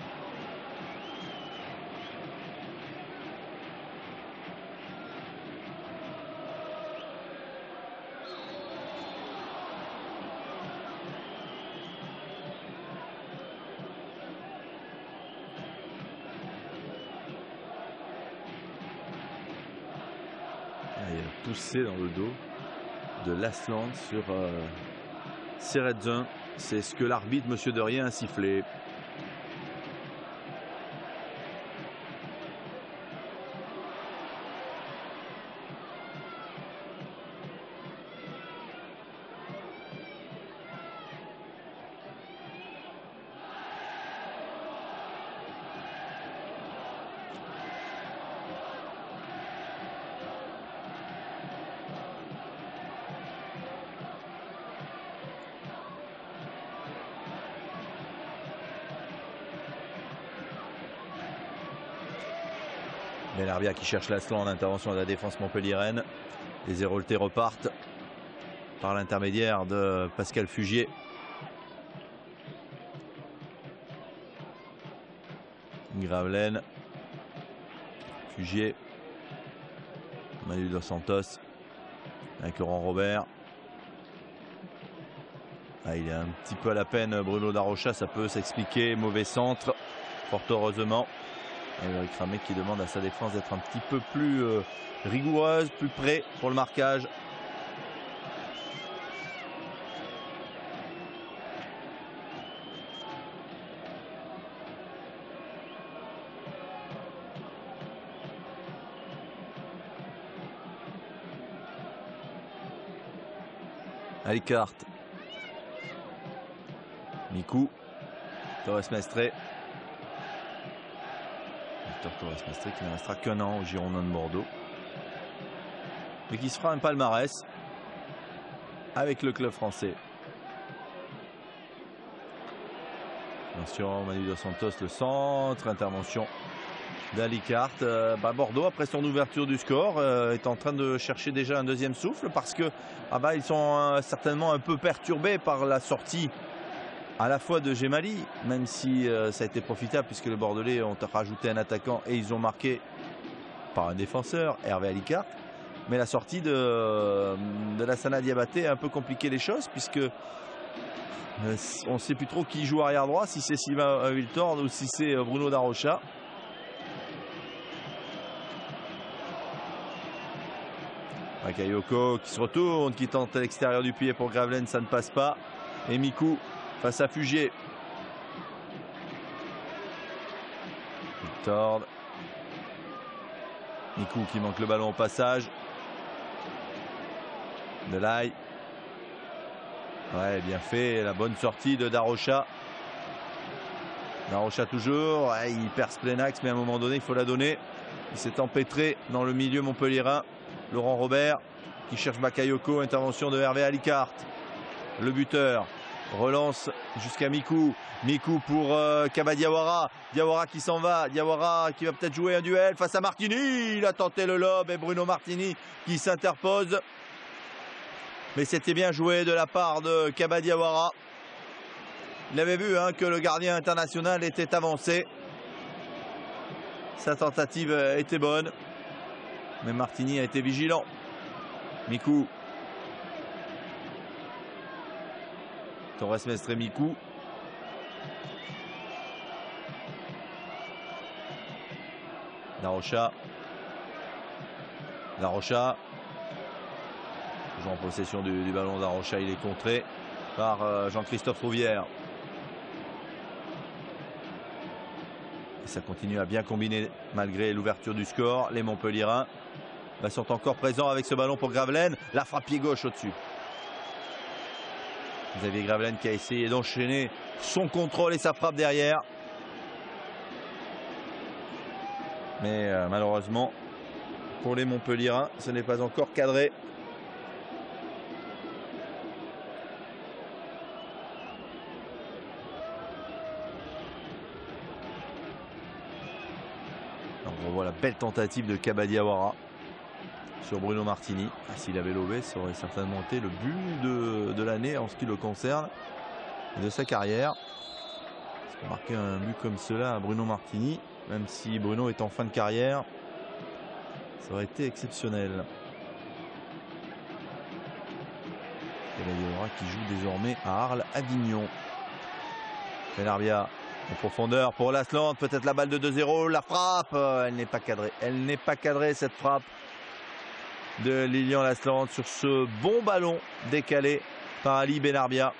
Il y a poussé dans le dos de Lasland sur Seredzun. C'est ce que l'arbitre, monsieur Derrien, a sifflé. Benarbia qui cherche Lasland en intervention de la défense montpelliéraine. Les Héroltais repartent par l'intermédiaire de Pascal Fugier. Gravelaine. Fugier. Manu Dos Santos. Avec Laurent Robert. Il est un petit peu à la peine Bruno Darocha, ça peut s'expliquer. Mauvais centre, fort heureusement. Ulrich Ramé qui demande à sa défense d'être un petit peu plus rigoureuse, plus près pour le marquage. Alicart. Mikou. Torres Mestre. Victor Torres Mestre qui ne restera qu'un an au Girondins de Bordeaux. Mais qui se fera un palmarès avec le club français. Attention, Manu Dos Santos, le centre, intervention d'Alicart. Bordeaux, après son ouverture du score, est en train de chercher déjà un deuxième souffle parce que ils sont certainement un peu perturbés par la sortie à la fois de Gemali, même si ça a été profitable puisque les Bordelais ont rajouté un attaquant et ils ont marqué par un défenseur, Hervé Alicart. Mais la sortie de Lassana Diabaté a un peu compliqué les choses puisque on ne sait plus trop qui joue arrière droit, si c'est Sylvain Wiltord ou si c'est Bruno Darocha. Bakayoko qui se retourne, qui tente à l'extérieur du pied pour Gravelaine, ça ne passe pas. Et Mikou face à Fugier. Wiltord. Mikou qui manque le ballon au passage. Delay. Ouais, bien fait, la bonne sortie de Darocha. Darocha toujours, ouais, il perce plein axe, mais à un moment donné, il faut la donner. Il s'est empêtré dans le milieu montpelliérain. Laurent Robert qui cherche Bakayoko, intervention de Hervé Alicart. Le buteur relance jusqu'à Mikou. Mikou pour Kaba Diawara. Diawara qui s'en va. Diawara qui va peut-être jouer un duel face à Martini. Il a tenté le lob et Bruno Martini qui s'interpose. Mais c'était bien joué de la part de Kaba Diawara. Il avait vu que le gardien international était avancé. Sa tentative était bonne. Mais Martini a été vigilant. Mikou. Torres Mestre Mikou. Darocha. Darocha. Toujours en possession du ballon d'Arocha, il est contré par Jean-Christophe Rouvière. Et ça continue à bien combiner malgré l'ouverture du score. Les Montpelliérains sont encore présents avec ce ballon pour Gravelaine. La frappe pied gauche au-dessus. Xavier Gravelaine qui a essayé d'enchaîner son contrôle et sa frappe derrière. Mais malheureusement, pour les Montpelliérains, ce n'est pas encore cadré. On voit la belle tentative de Kaba Diawara sur Bruno Martini. S'il avait lobé, ça aurait certainement été le but de l'année en ce qui le concerne et de sa carrière. Parce qu'on marquait un but comme cela à Bruno Martini, même si Bruno est en fin de carrière, ça aurait été exceptionnel. Kaba Diawara qui joue désormais à Arles-Avignon. Benarbia en profondeur pour Lasland, peut-être la balle de 2-0, la frappe, elle n'est pas cadrée. Elle n'est pas cadrée cette frappe de Lilian Lasland sur ce bon ballon décalé par Ali Benarbia.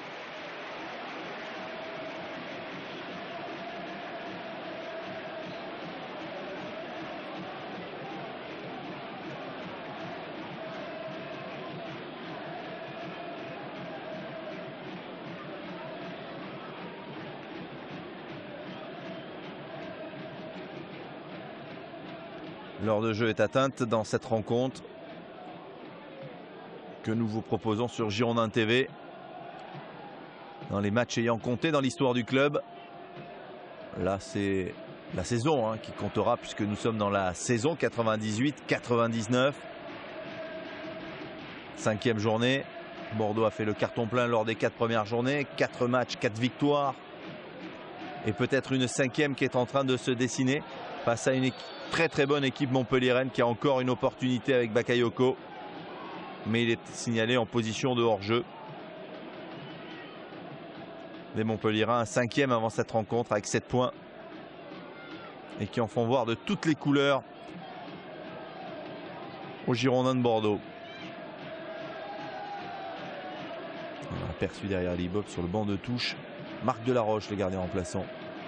L'heure de jeu est atteinte dans cette rencontre que nous vous proposons sur Girondins TV. Dans les matchs ayant compté dans l'histoire du club. Là, c'est la saison qui comptera puisque nous sommes dans la saison 98-99. 5e journée. Bordeaux a fait le carton plein lors des 4 premières journées. 4 matchs, 4 victoires. Et peut-être une 5e qui est en train de se dessiner face à une très bonne équipe montpelliéraine qui a encore une opportunité avec Bakayoko. Mais il est signalé en position de hors-jeu. Les Montpelliérains, 5e avant cette rencontre avec 7 points. Et qui en font voir de toutes les couleurs aux Girondins de Bordeaux. On a aperçu derrière l'Ibob sur le banc de touche Marc Delaroche, le gardien remplaçant.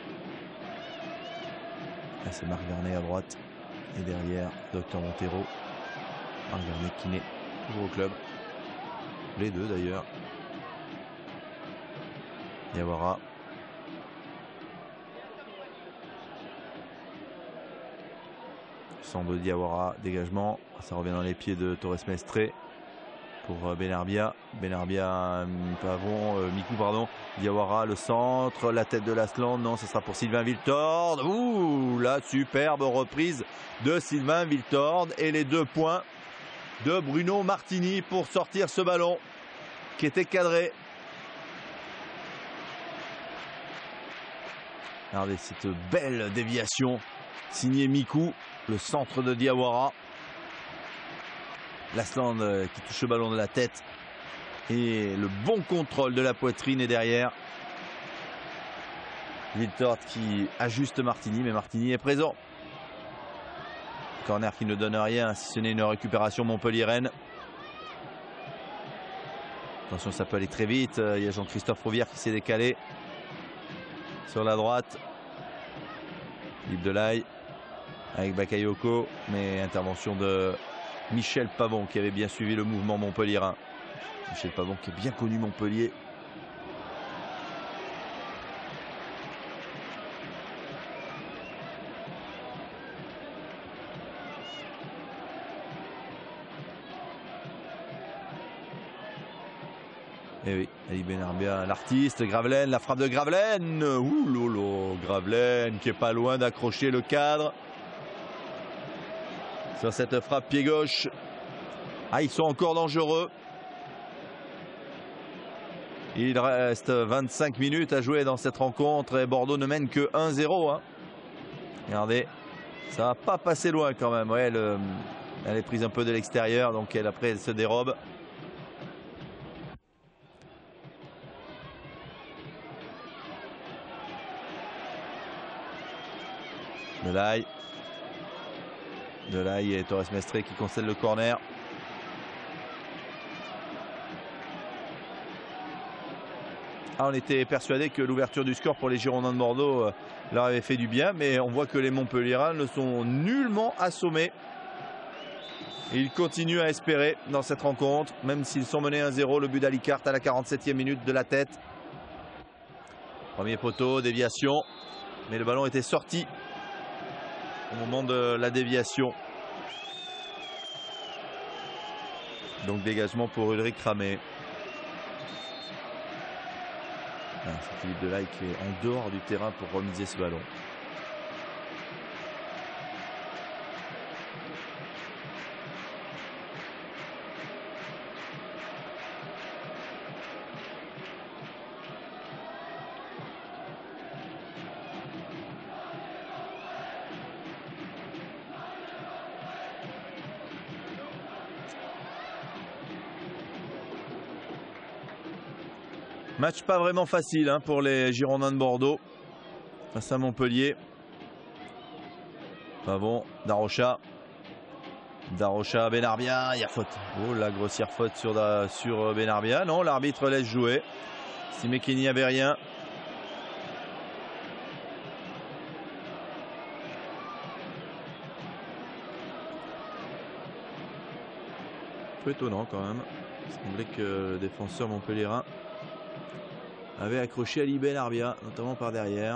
Là, c'est Marc Vernet à droite. Et derrière, Docteur Montero. Marc Vernet qui n'est toujours au club. Les deux d'ailleurs. Diawara. Centre de Diawara, dégagement. Ça revient dans les pieds de Torres Mestre pour Benarbia. Benarbia, Mikou, pardon. Diawara, le centre, la tête de Lasland. Non, ce sera pour Sylvain Wiltord. Ouh, la superbe reprise de Sylvain Wiltord. Et les 2 points de Bruno Martini pour sortir ce ballon qui était cadré. Regardez cette belle déviation signée Mikou, le centre de Diawara. Lasland qui touche le ballon de la tête et le bon contrôle de la poitrine est derrière. Wiltord qui ajuste Martini, mais Martini est présent. Corner qui ne donne rien si ce n'est une récupération montpelliéraine. Attention, ça peut aller très vite. Il y a Jean-Christophe Rouvière qui s'est décalé sur la droite. Philippe Delahaye avec Bakayoko, mais intervention de Michel Pavon qui avait bien suivi le mouvement montpelliérain. Michel Pavon qui est bien connu Montpellier. Et oui, Ali Benarbia, l'artiste, Gravelaine, la frappe de Gravelaine. Ouh lolo, Gravelaine qui est pas loin d'accrocher le cadre. Sur cette frappe pied gauche. Ah, ils sont encore dangereux. Il reste 25 minutes à jouer dans cette rencontre et Bordeaux ne mène que 1-0. Hein. Regardez, ça va pas passer loin quand même. Ouais, elle est prise un peu de l'extérieur, donc après elle se dérobe. Delahaye et Torres Mestre qui concèdent le corner. Ah, on était persuadé que l'ouverture du score pour les Girondins de Bordeaux leur avait fait du bien, mais on voit que les Montpelliérains ne sont nullement assommés. Et ils continuent à espérer dans cette rencontre, même s'ils sont menés 1-0. Le but d'Alicart à la 47e minute de la tête. Premier poteau, déviation, mais le ballon était sorti au moment de la déviation. Donc dégagement pour Ulrich Ramé. C'est Philippe Delahaye qui est en dehors du terrain pour remiser ce ballon. Match pas vraiment facile hein, pour les Girondins de Bordeaux face à Montpellier. Pavon, Darocha. Darocha, Benarbia, il y a faute. Oh, la grossière faute sur Benarbia. Non, l'arbitre laisse jouer. Estimait qu'il n'y avait rien. Un peu étonnant quand même. Il semblait que le défenseur montpelliérain avait accroché Ali Benarbia, notamment par derrière.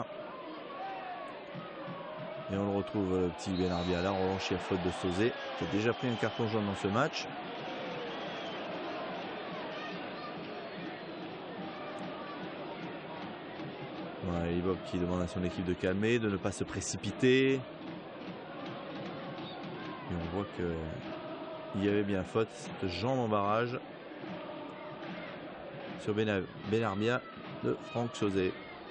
Et on le retrouve, le petit Benarbia là. En revanche, il y a faute de Sauzé, qui a déjà pris un carton jaune dans ce match. Voilà, Bob qui demande à son équipe de calmer, de ne pas se précipiter. Et on voit qu'il y avait bien faute, cette jambe en barrage sur Benarbia de Franck Sauzé.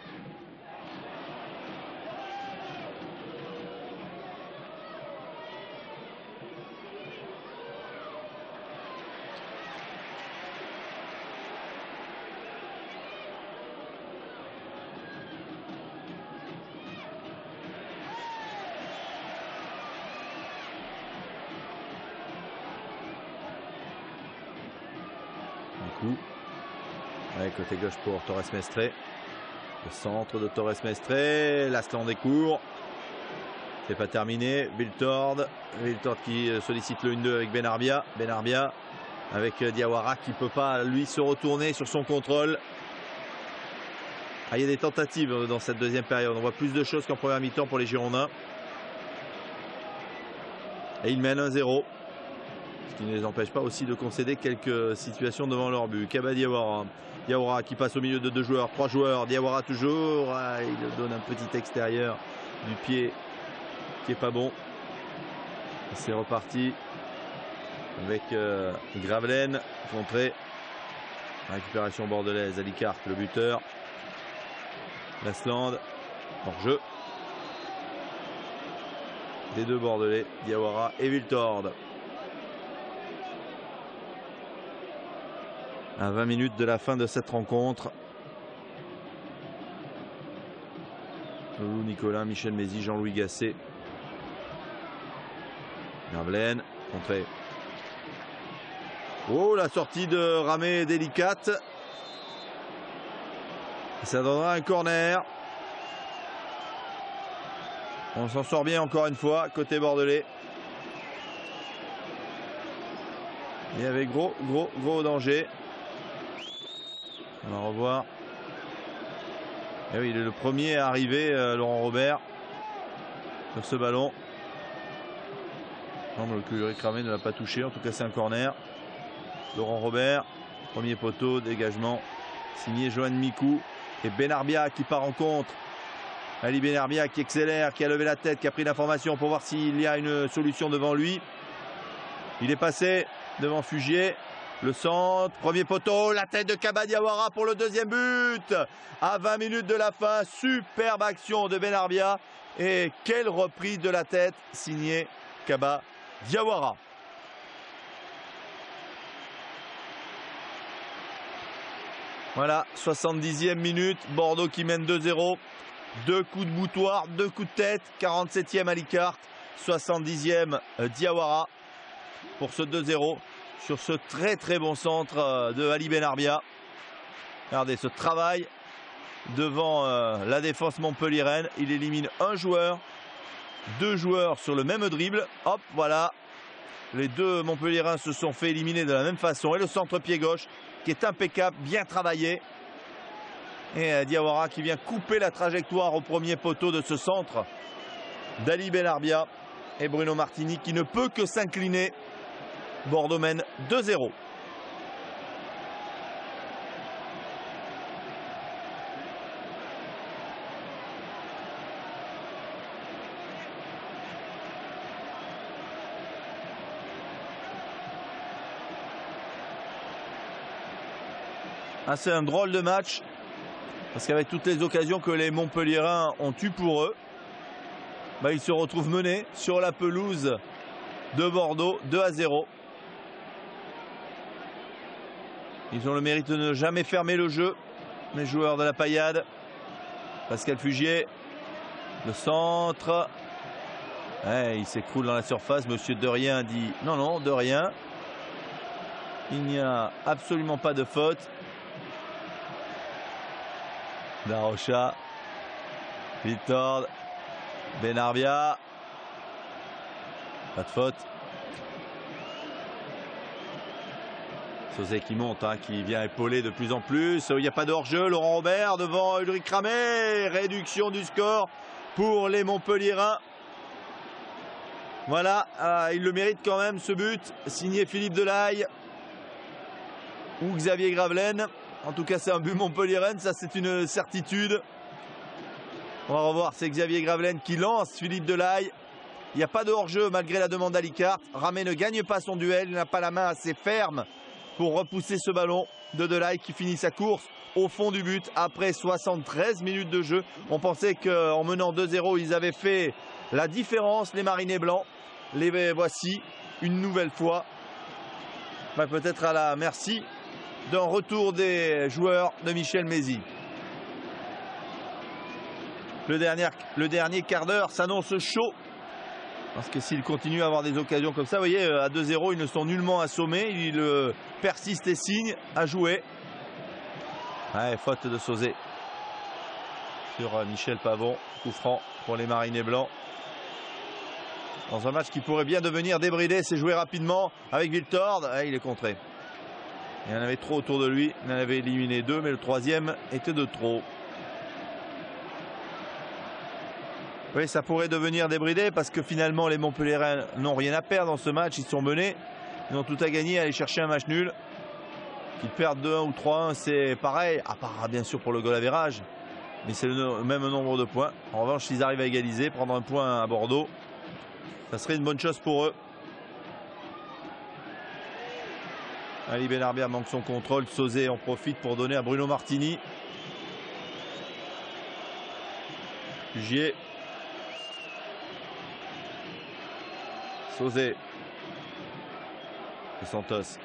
Ouais, côté gauche pour Torres Mestre. Le centre de Torres Mestre. Lasland est court. C'est pas terminé. Wiltord qui sollicite le 1-2 avec Benarbia. Benarbia avec Diawara qui ne peut pas lui se retourner sur son contrôle. Ah, il y a des tentatives dans cette deuxième période. On voit plus de choses qu'en première mi-temps pour les Girondins. Et ils mènent 1-0. Ce qui ne les empêche pas aussi de concéder quelques situations devant leur but. Kaba Diawara. Diawara qui passe au milieu de 2 joueurs, 3 joueurs. Diawara toujours. Ah, il donne un petit extérieur du pied qui n'est pas bon. C'est reparti avec Gravelaine. Contré. Récupération bordelaise. Alicart, le buteur. Lasland, hors-jeu. Des 2 Bordelais, Diawara et Wiltord. À 20 minutes de la fin de cette rencontre. Loulou Nicolas, Michel Mézy, Jean-Louis Gasset. Gravelaine, contré. Oh, la sortie de Ramé est délicate. Ça donnera un corner. On s'en sort bien encore une fois, côté bordelais. Il y avait gros danger. On va revoir. Et oui, il est le premier à arriver, Laurent Robert, sur ce ballon. Non, mais le Ulrich Ramé ne l'a pas touché. En tout cas, c'est un corner. Laurent Robert, premier poteau, dégagement. Signé Johan Mikou. Et Benarbia qui part en contre. Ali Benarbia qui accélère, qui a levé la tête, qui a pris l'information pour voir s'il y a une solution devant lui. Il est passé devant Fugier. Le centre, premier poteau, la tête de Kaba Diawara pour le deuxième but. À 20 minutes de la fin, superbe action de Benarbia. Et quelle reprise de la tête signée Kaba Diawara. Voilà, 70e minute, Bordeaux qui mène 2-0. 2 coups de boutoir, 2 coups de tête, 47e Alicart, 70e Diawara pour ce 2-0 sur ce très bon centre de Ali Benarbia. Regardez ce travail devant la défense montpelliéraine. Il élimine un joueur, 2 joueurs sur le même dribble. Hop, voilà. Les 2 montpelliérains se sont fait éliminer de la même façon. Et le centre pied gauche qui est impeccable, bien travaillé. Et Diawara qui vient couper la trajectoire au premier poteau de ce centre d'Ali Benarbia. Et Bruno Martini qui ne peut que s'incliner. Bordeaux mène 2-0. Ah, c'est un drôle de match. Parce qu'avec toutes les occasions que les Montpelliérains ont eues pour eux, ils se retrouvent menés sur la pelouse de Bordeaux 2-0. Ils ont le mérite de ne jamais fermer le jeu, les joueurs de la Paillade. Pascal Fugier, le centre. Ouais, il s'écroule dans la surface. Monsieur Derrien dit non, non, de rien. Il n'y a absolument pas de faute. Darocha, Wiltord, Benarbia. Pas de faute. Sauzet qui monte, qui vient épauler de plus en plus. Il n'y a pas de hors-jeu. Laurent Robert devant Ulrich Ramé. Réduction du score pour les Montpelliérains. Voilà, il le mérite quand même ce but. Signé Philippe Delahaye ou Xavier Gravelaine. En tout cas, c'est un but montpelliérain, ça c'est une certitude. On va revoir, c'est Xavier Gravelaine qui lance Philippe Delahaye. Il n'y a pas de hors-jeu malgré la demande d'Alicart. Ramé ne gagne pas son duel, il n'a pas la main assez ferme pour repousser ce ballon de Delahaye qui finit sa course au fond du but après 73 minutes de jeu. On pensait qu'en menant 2-0, ils avaient fait la différence, les Marinés Blancs. Les voici une nouvelle fois. Peut-être à la merci d'un retour des joueurs de Michel Mézy. Le dernier quart d'heure s'annonce chaud. Parce que s'ils continuent à avoir des occasions comme ça, vous voyez, à 2-0, ils ne sont nullement assommés. Ils persistent et signent à jouer. Ouais, faute de Sauzet sur Michel Pavon. Coup franc pour les Marinés Blancs. Dans un match qui pourrait bien devenir débridé, c'est joué rapidement avec Wiltord. Il est contré. Il y en avait trop autour de lui. Il en avait éliminé 2, mais le troisième était de trop. Oui, ça pourrait devenir débridé parce que finalement les Montpelliérains n'ont rien à perdre dans ce match. Ils sont menés. Ils ont tout à gagner. Aller chercher un match nul. Qu'ils perdent 2-1 ou 3-1, c'est pareil. À part bien sûr pour le goal average. Mais c'est le même nombre de points. En revanche, s'ils arrivent à égaliser, prendre un point à Bordeaux, ça serait une bonne chose pour eux. Ali Benarbia manque son contrôle. Sauzet en profite pour donner à Bruno Martini. Gier. Sauzet. Et Santos.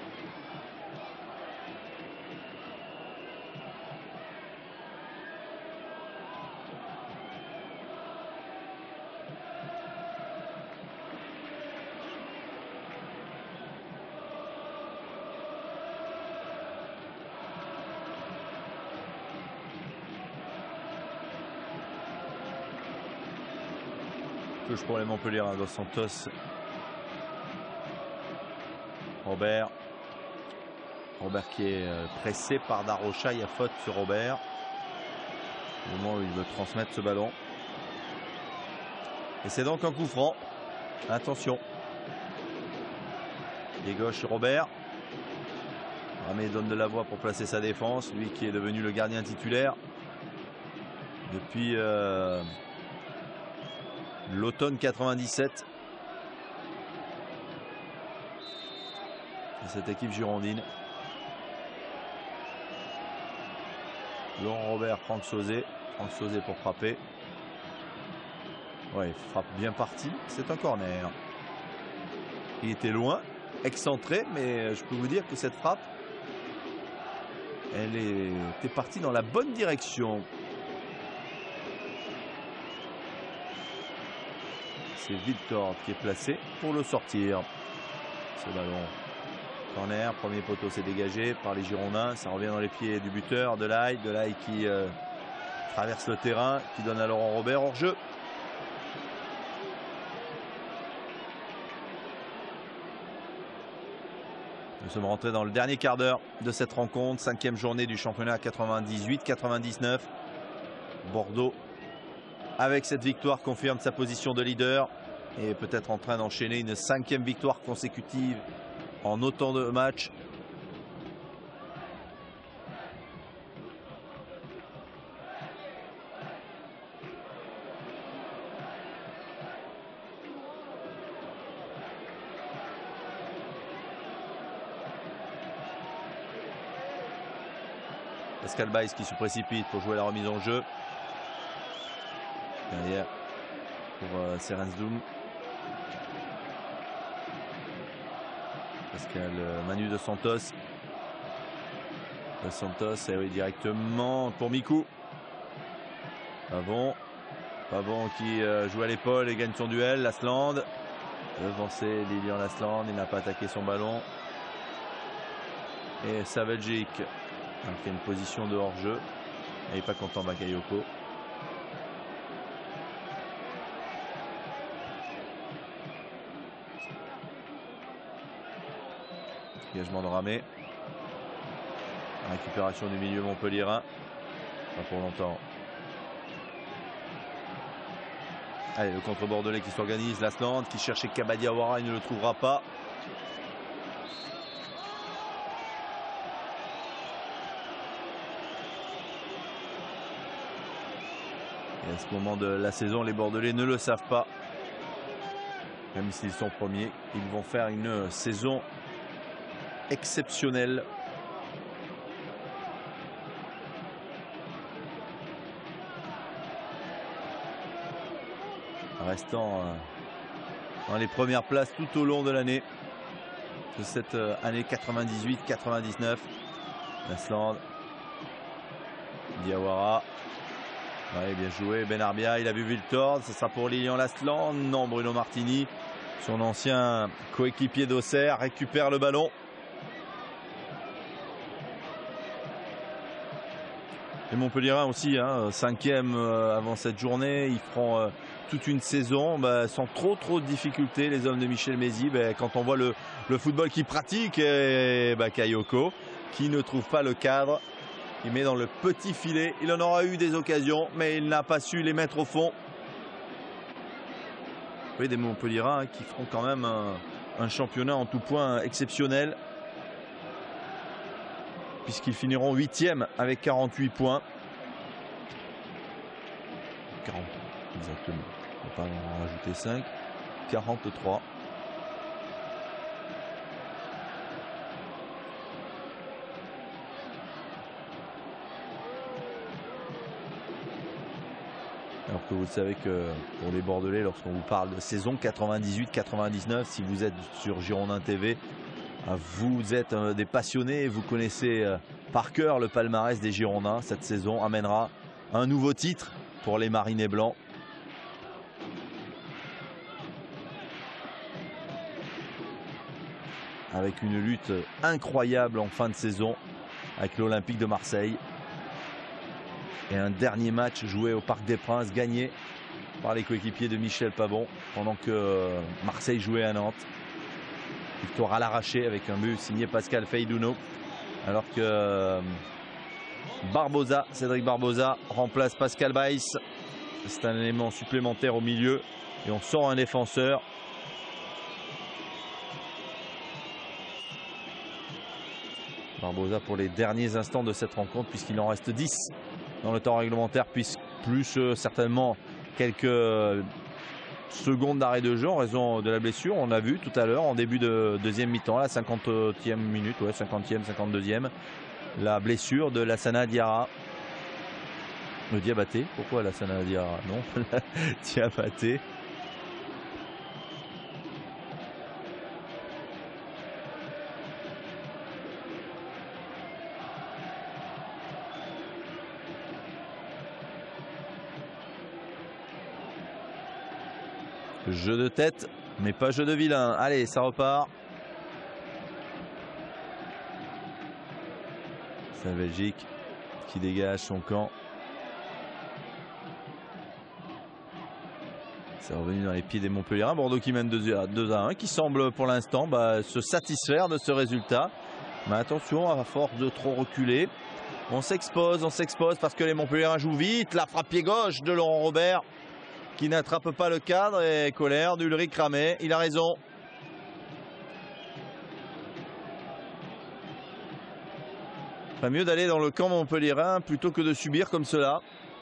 Touche pour les Montpelliérains. Dos Santos. Robert. Robert qui est pressé par Darocha. Il y a faute sur Robert. Au moment où il veut transmettre ce ballon. Et c'est donc un coup franc. Attention. Pied gauche Robert. Ramé donne de la voix pour placer sa défense. Lui qui est devenu le gardien titulaire depuis l'automne 97. Et cette équipe girondine. Laurent Robert, Franck Sauzet. Franck Sauzet pour frapper. Ouais, frappe bien partie. C'est un corner. Il était loin, excentré, mais je peux vous dire que cette frappe, elle était partie dans la bonne direction. C'est Victor qui est placé pour le sortir. Ce ballon. Corner, premier poteau s'est dégagé par les Girondins. Ça revient dans les pieds du buteur, Delaye. Delaye qui traverse le terrain, qui donne à Laurent Robert hors jeu. Nous sommes rentrés dans le dernier quart d'heure de cette rencontre. 5e journée du championnat 98-99. Bordeaux, avec cette victoire, confirme sa position de leader et peut-être en train d'enchaîner une 5e victoire consécutive en autant de matchs. Pascal Baïs qui se précipite pour jouer la remise en jeu. Derrière pour Serensdoum. Pascal Manu de Santos. De Santos, et oui, directement pour Mikou. Pavon. Pavon qui joue à l'épaule et gagne son duel. Lasland. Devancé Lilian Lasland. Il n'a pas attaqué son ballon. Et Savajic qui a une position de hors-jeu. Il n'est pas content Bakayoko. Engagement de Ramé. Récupération du milieu montpelliérain. Pas pour longtemps. Allez, le contre-bordelais qui s'organise. Lasland qui cherchait Kabadi Awara, il ne le trouvera pas. Et à ce moment de la saison, les Bordelais ne le savent pas. Même s'ils sont premiers, ils vont faire une saison exceptionnelle. Restant dans les premières places tout au long de l'année. De cette année 98-99. Lasland. Diawara. Ouais, bien joué. Benarbia, il a vu Viltord. Ce sera pour Lilian Lasland. Non, Bruno Martini, son ancien coéquipier d'Auxerre, récupère le ballon. Les Montpellierins aussi, hein, 5e avant cette journée. Ils feront toute une saison sans trop de difficultés, les hommes de Michel Mézy. Quand on voit le football qu'ils pratiquent, et Bakayoko qui ne trouve pas le cadre. Il met dans le petit filet. Il en aura eu des occasions, mais il n'a pas su les mettre au fond. Vous voyez des Montpellierins qui feront quand même un championnat en tout point exceptionnel, puisqu'ils finiront 8e avec 48 points. 40 exactement. On va pas en rajouter 5. 43. Alors que vous savez que pour les Bordelais, lorsqu'on vous parle de saison 98-99, si vous êtes sur Girondin TV, vous êtes des passionnés et vous connaissez par cœur le palmarès des Girondins. Cette saison amènera un nouveau titre pour les Marinés Blancs. Avec une lutte incroyable en fin de saison avec l'Olympique de Marseille. Et un dernier match joué au Parc des Princes, gagné par les coéquipiers de Michel Pavon, pendant que Marseille jouait à Nantes. Victoire à l'arraché avec un but signé Pascal Feydouno. Alors que Barbosa, Cédric Barbosa remplace Pascal Baïs. C'est un élément supplémentaire au milieu. Et on sort un défenseur. Barbosa pour les derniers instants de cette rencontre, puisqu'il en reste 10 dans le temps réglementaire, plus certainement quelques secondes d'arrêt de jeu en raison de la blessure. On l'a vu tout à l'heure en début de deuxième mi-temps, la 50e minute, 50e, 52e, la blessure de Lassana Diarra. Le Diabaté, pourquoi Lassana Diarra? Non, Diabaté. Jeu de tête, mais pas jeu de vilain. Allez, ça repart. C'est la Belgique qui dégage son camp. C'est revenu dans les pieds des Montpellierins. Bordeaux qui mène 2-1, qui semble pour l'instant se satisfaire de ce résultat. Mais attention, à force de trop reculer, on s'expose parce que les Montpellierins jouent vite. La frappe pied gauche de Laurent Robert, qui n'attrape pas le cadre, et colère d'Ulrich Ramet. Il a raison. Il ferait mieux d'aller dans le camp montpellierin plutôt que de subir comme cela.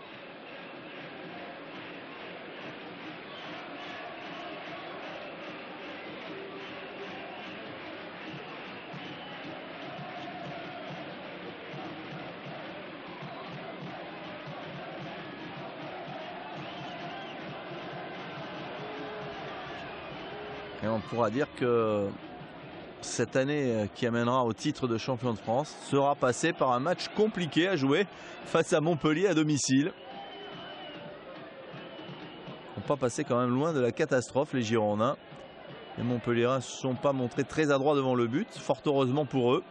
Et on pourra dire que cette année qui amènera au titre de champion de France sera passée par un match compliqué à jouer face à Montpellier à domicile. Ils n'ont pas passé quand même loin de la catastrophe, les Girondins. Les Montpellierins ne se sont pas montrés très adroits devant le but, fort heureusement pour eux.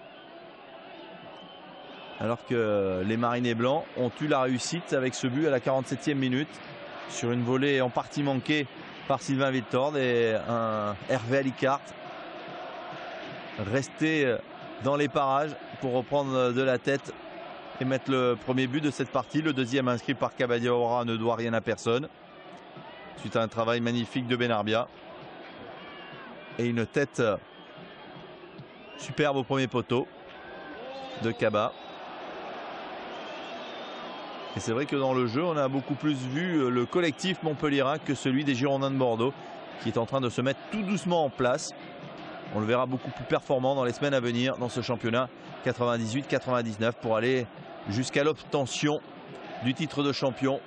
Alors que les Marinés Blancs ont eu la réussite avec ce but à la 47e minute sur une volée en partie manquée par Sylvain Viltord et un Hervé Alicart resté dans les parages pour reprendre de la tête et mettre le premier but de cette partie. Le deuxième inscrit par Kabadiaoura ne doit rien à personne suite à un travail magnifique de Benarbia et une tête superbe au premier poteau de Kaba. Et c'est vrai que dans le jeu, on a beaucoup plus vu le collectif montpellierin que celui des Girondins de Bordeaux, qui est en train de se mettre tout doucement en place. On le verra beaucoup plus performant dans les semaines à venir dans ce championnat 98-99 pour aller jusqu'à l'obtention du titre de champion.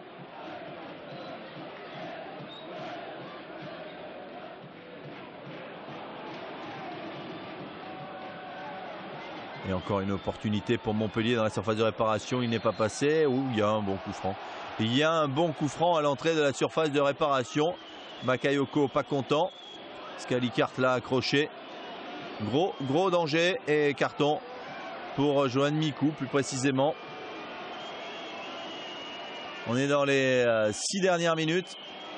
Et encore une opportunité pour Montpellier dans la surface de réparation. Il n'est pas passé. Ouh, il y a un bon coup franc. Il y a un bon coup franc à l'entrée de la surface de réparation. Bakayoko pas content. Scalicart l'a accroché. Gros danger et carton pour Johan Mikou plus précisément. On est dans les 6 dernières minutes.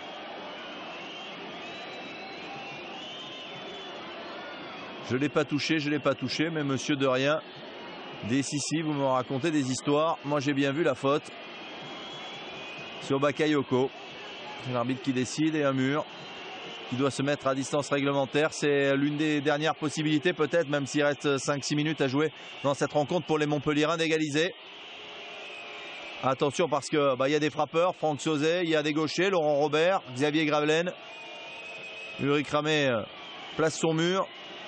Je ne l'ai pas touché, mais monsieur de rien. Des Sissi, vous me racontez des histoires. Moi, j'ai bien vu la faute sur Bakayoko. C'est l'arbitre qui décide et un mur qui doit se mettre à distance réglementaire. C'est l'une des dernières possibilités, peut-être, même s'il reste 5-6 minutes à jouer dans cette rencontre pour les Montpelliérains d'égaliser. Attention parce que y a des frappeurs. Franck Sauzet, il y a des gauchers. Laurent Robert, Xavier Gravelaine. Ulrich Ramé place son mur.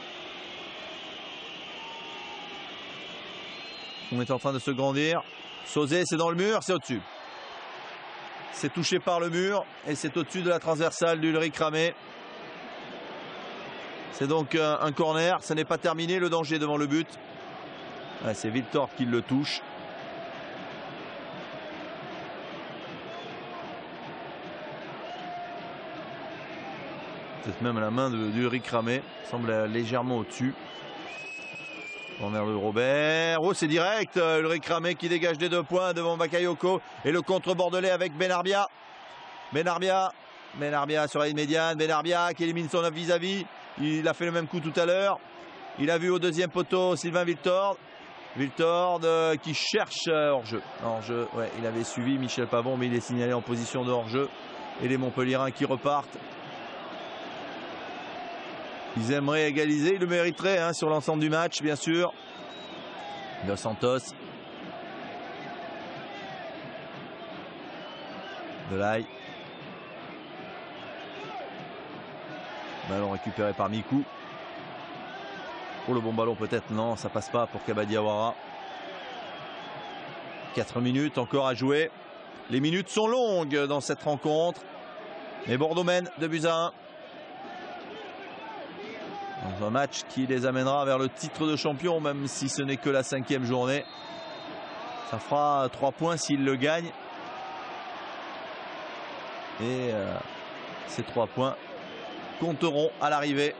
On est en train de se grandir. Sauzet, c'est dans le mur, c'est au-dessus. C'est touché par le mur et c'est au-dessus de la transversale d'Ulrich Ramé. C'est donc un corner. Ça n'est pas terminé, le danger devant le but. Ouais, c'est Victor qui le touche. Peut-être même la main d'Ulrich Ramé. Semble légèrement au-dessus. Corner de Robert. Oh, c'est direct. Ulrich Ramé qui dégage des 2 points devant Bakayoko. Et le contre bordelais avec Benarbia. Benarbia sur la ligne médiane. Benarbia qui élimine son vis-à-vis. Il a fait le même coup tout à l'heure. Il a vu au deuxième poteau Sylvain Wiltord. Wiltord qui cherche hors-jeu. Hors-jeu, ouais, il avait suivi Michel Pavon, mais il est signalé en position de hors-jeu. Et les Montpelliérains qui repartent. Ils aimeraient égaliser, ils le mériteraient sur l'ensemble du match, bien sûr. Dos Santos. Delay. Ballon récupéré par Mikou. Pour le bon ballon peut-être, non, ça passe pas pour Kabadi Awara. 4 minutes encore à jouer. Les minutes sont longues dans cette rencontre. Mais Bordeaux mène 2-1. Dans un match qui les amènera vers le titre de champion, même si ce n'est que la 5e journée. Ça fera 3 points s'ils le gagnent. Et ces 3 points compteront à l'arrivée.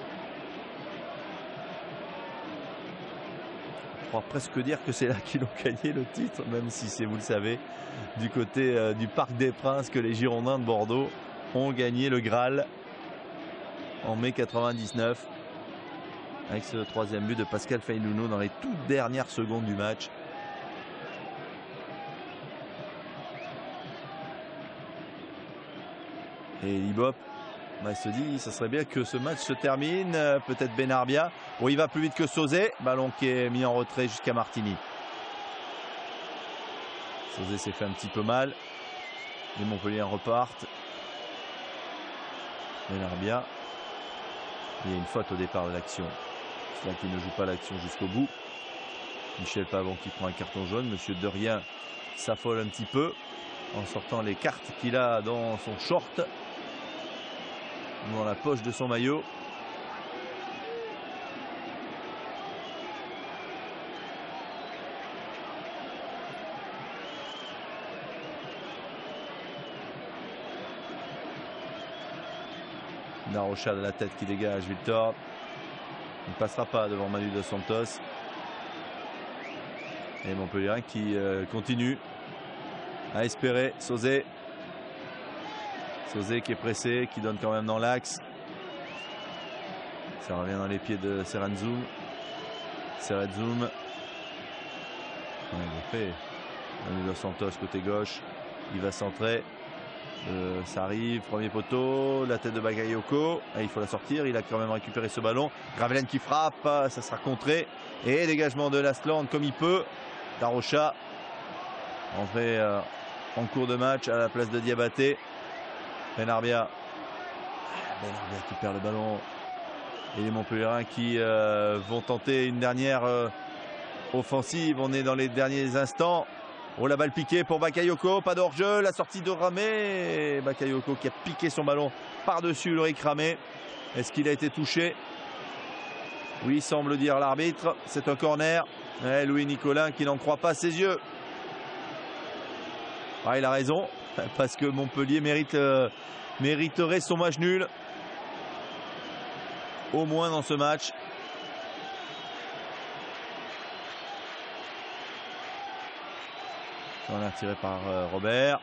On pourra presque dire que c'est là qu'ils ont gagné le titre, même si c'est, vous le savez, du côté du Parc des Princes que les Girondins de Bordeaux ont gagné le Graal en mai 99 avec ce 3e but de Pascal Feinuno dans les toutes dernières secondes du match. Et Libop se dit ça serait bien que ce match se termine. Peut-être Benarbia. Bon, il va plus vite que Sauzet. Ballon qui est mis en retrait jusqu'à Martini. Sauzet s'est fait un petit peu mal. Les Montpelliérains repartent. Benarbia. Il y a une faute au départ de l'action. C'est là qu'il ne joue pas l'action jusqu'au bout. Michel Pavon qui prend un carton jaune. Monsieur Derien s'affole un petit peu en sortant les cartes qu'il a dans son short, dans la poche de son maillot. Darocha de la tête qui dégage. Wiltord ne passera pas devant Manu Dos Santos. Et Montpellier qui continue à espérer. Sauzet qui est pressé, qui donne quand même dans l'axe. Ça revient dans les pieds de Serenzum. Serenzum. Il a fait Manu Dos Santos côté gauche. Il va centrer. Ça arrive, premier poteau, la tête de Bakayoko. Il faut la sortir, il a quand même récupéré ce ballon. Gravelaine qui frappe, ça sera contré. Et dégagement de Lasland comme il peut. Darocha entré en cours de match à la place de Diabaté. Benarbia qui perd le ballon. Et les Montpelliérains qui vont tenter une dernière offensive. On est dans les derniers instants. Oh, la balle piquée pour Bakayoko, pas d'hors-jeu, la sortie de Ramé. Bakayoko qui a piqué son ballon par-dessus Ulrich Ramé. Est-ce qu'il a été touché? Oui, semble dire l'arbitre. C'est un corner. Louis Nicolin qui n'en croit pas ses yeux. Il a raison, parce que Montpellier mériterait son match nul. Au moins dans ce match. On a tiré par Robert.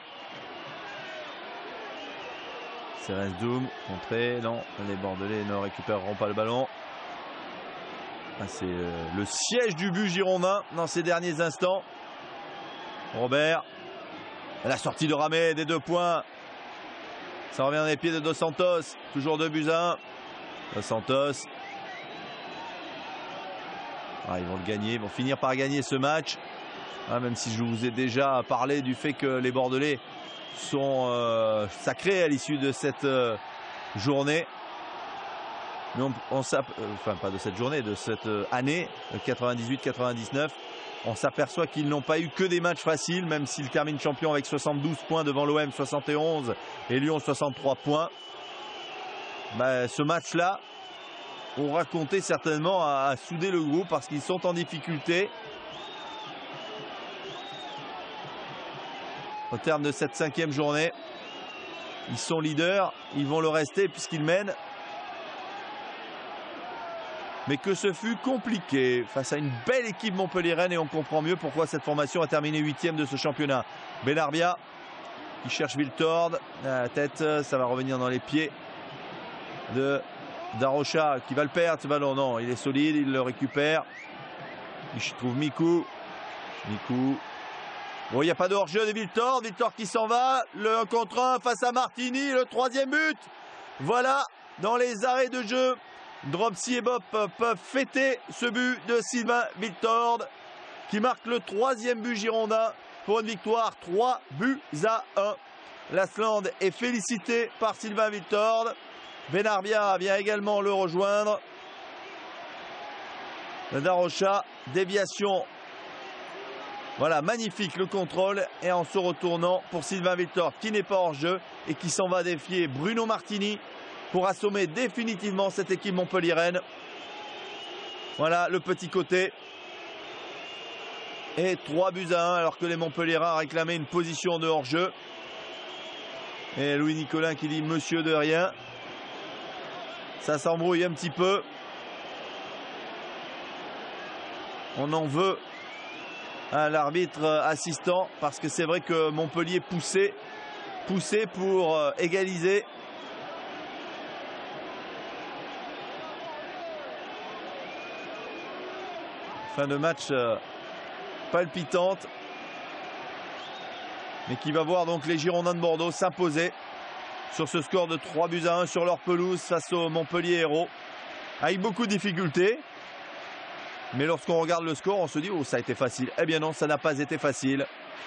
Cérès Doum, contré, non, les Bordelais ne récupéreront pas le ballon. Ah, c'est le siège du but girondin dans ces derniers instants. Robert, la sortie de Ramé des 2 points. Ça revient dans les pieds de Dos Santos, toujours 2-1. Dos Santos. Ah, ils vont le gagner, ils vont finir par gagner ce match. Ah, même si je vous ai déjà parlé du fait que les Bordelais sont sacrés à l'issue de cette journée. Mais enfin pas de cette journée, de cette année 98-99. On s'aperçoit qu'ils n'ont pas eu que des matchs faciles, même s'ils terminent champion avec 72 points devant l'OM 71 et Lyon 63 points. Ce match-là aura compté certainement à souder le groupe parce qu'ils sont en difficulté. Au terme de cette 5e journée, ils sont leaders, ils vont le rester puisqu'ils mènent. Mais que ce fut compliqué face à une belle équipe montpelliéraine et on comprend mieux pourquoi cette formation a terminé 8e de ce championnat. Benarbia qui cherche Wiltord, à la tête, ça va revenir dans les pieds de Darocha qui va le perdre ce ballon. Non, il est solide, il le récupère. Il trouve Mikou. Bon, il n'y a pas de hors-jeu de Wiltord. Wiltord qui s'en va. Le 1 contre 1 face à Martini. Le 3e but. Voilà, dans les arrêts de jeu, Dropsy et Bob peuvent fêter ce but de Sylvain Wiltord qui marque le 3e but girondin pour une victoire 3-1. L'Asland est félicité par Sylvain Wiltord. Benarbia vient également le rejoindre. Darocha, déviation. Voilà, magnifique le contrôle et en se retournant pour Sylvain Wiltord qui n'est pas hors jeu et qui s'en va défier Bruno Martini pour assommer définitivement cette équipe montpelliéraine. Voilà le petit côté. Et 3-1 alors que les Montpelliérains réclamaient une position de hors-jeu. Et Louis Nicolin qui dit monsieur de rien. Ça s'embrouille un petit peu. On en veut à l'arbitre assistant parce que c'est vrai que Montpellier poussait pour égaliser. Fin de match palpitante, mais qui va voir donc les Girondins de Bordeaux s'imposer sur ce score de 3-1 sur leur pelouse face au Montpellier Hérault, avec beaucoup de difficultés. Mais lorsqu'on regarde le score, on se dit oh, ça a été facile. Eh bien non, ça n'a pas été facile.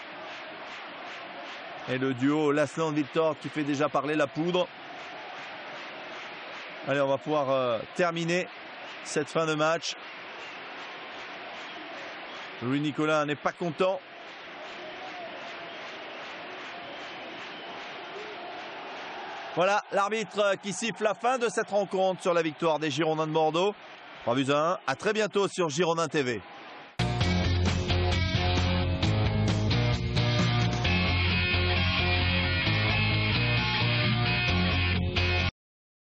Et le duo Lasland-Wiltord qui fait déjà parler la poudre. Allez, on va pouvoir terminer cette fin de match. Louis Nicolin n'est pas content. Voilà l'arbitre qui siffle la fin de cette rencontre sur la victoire des Girondins de Bordeaux. 3-1. À très bientôt sur Girondin TV.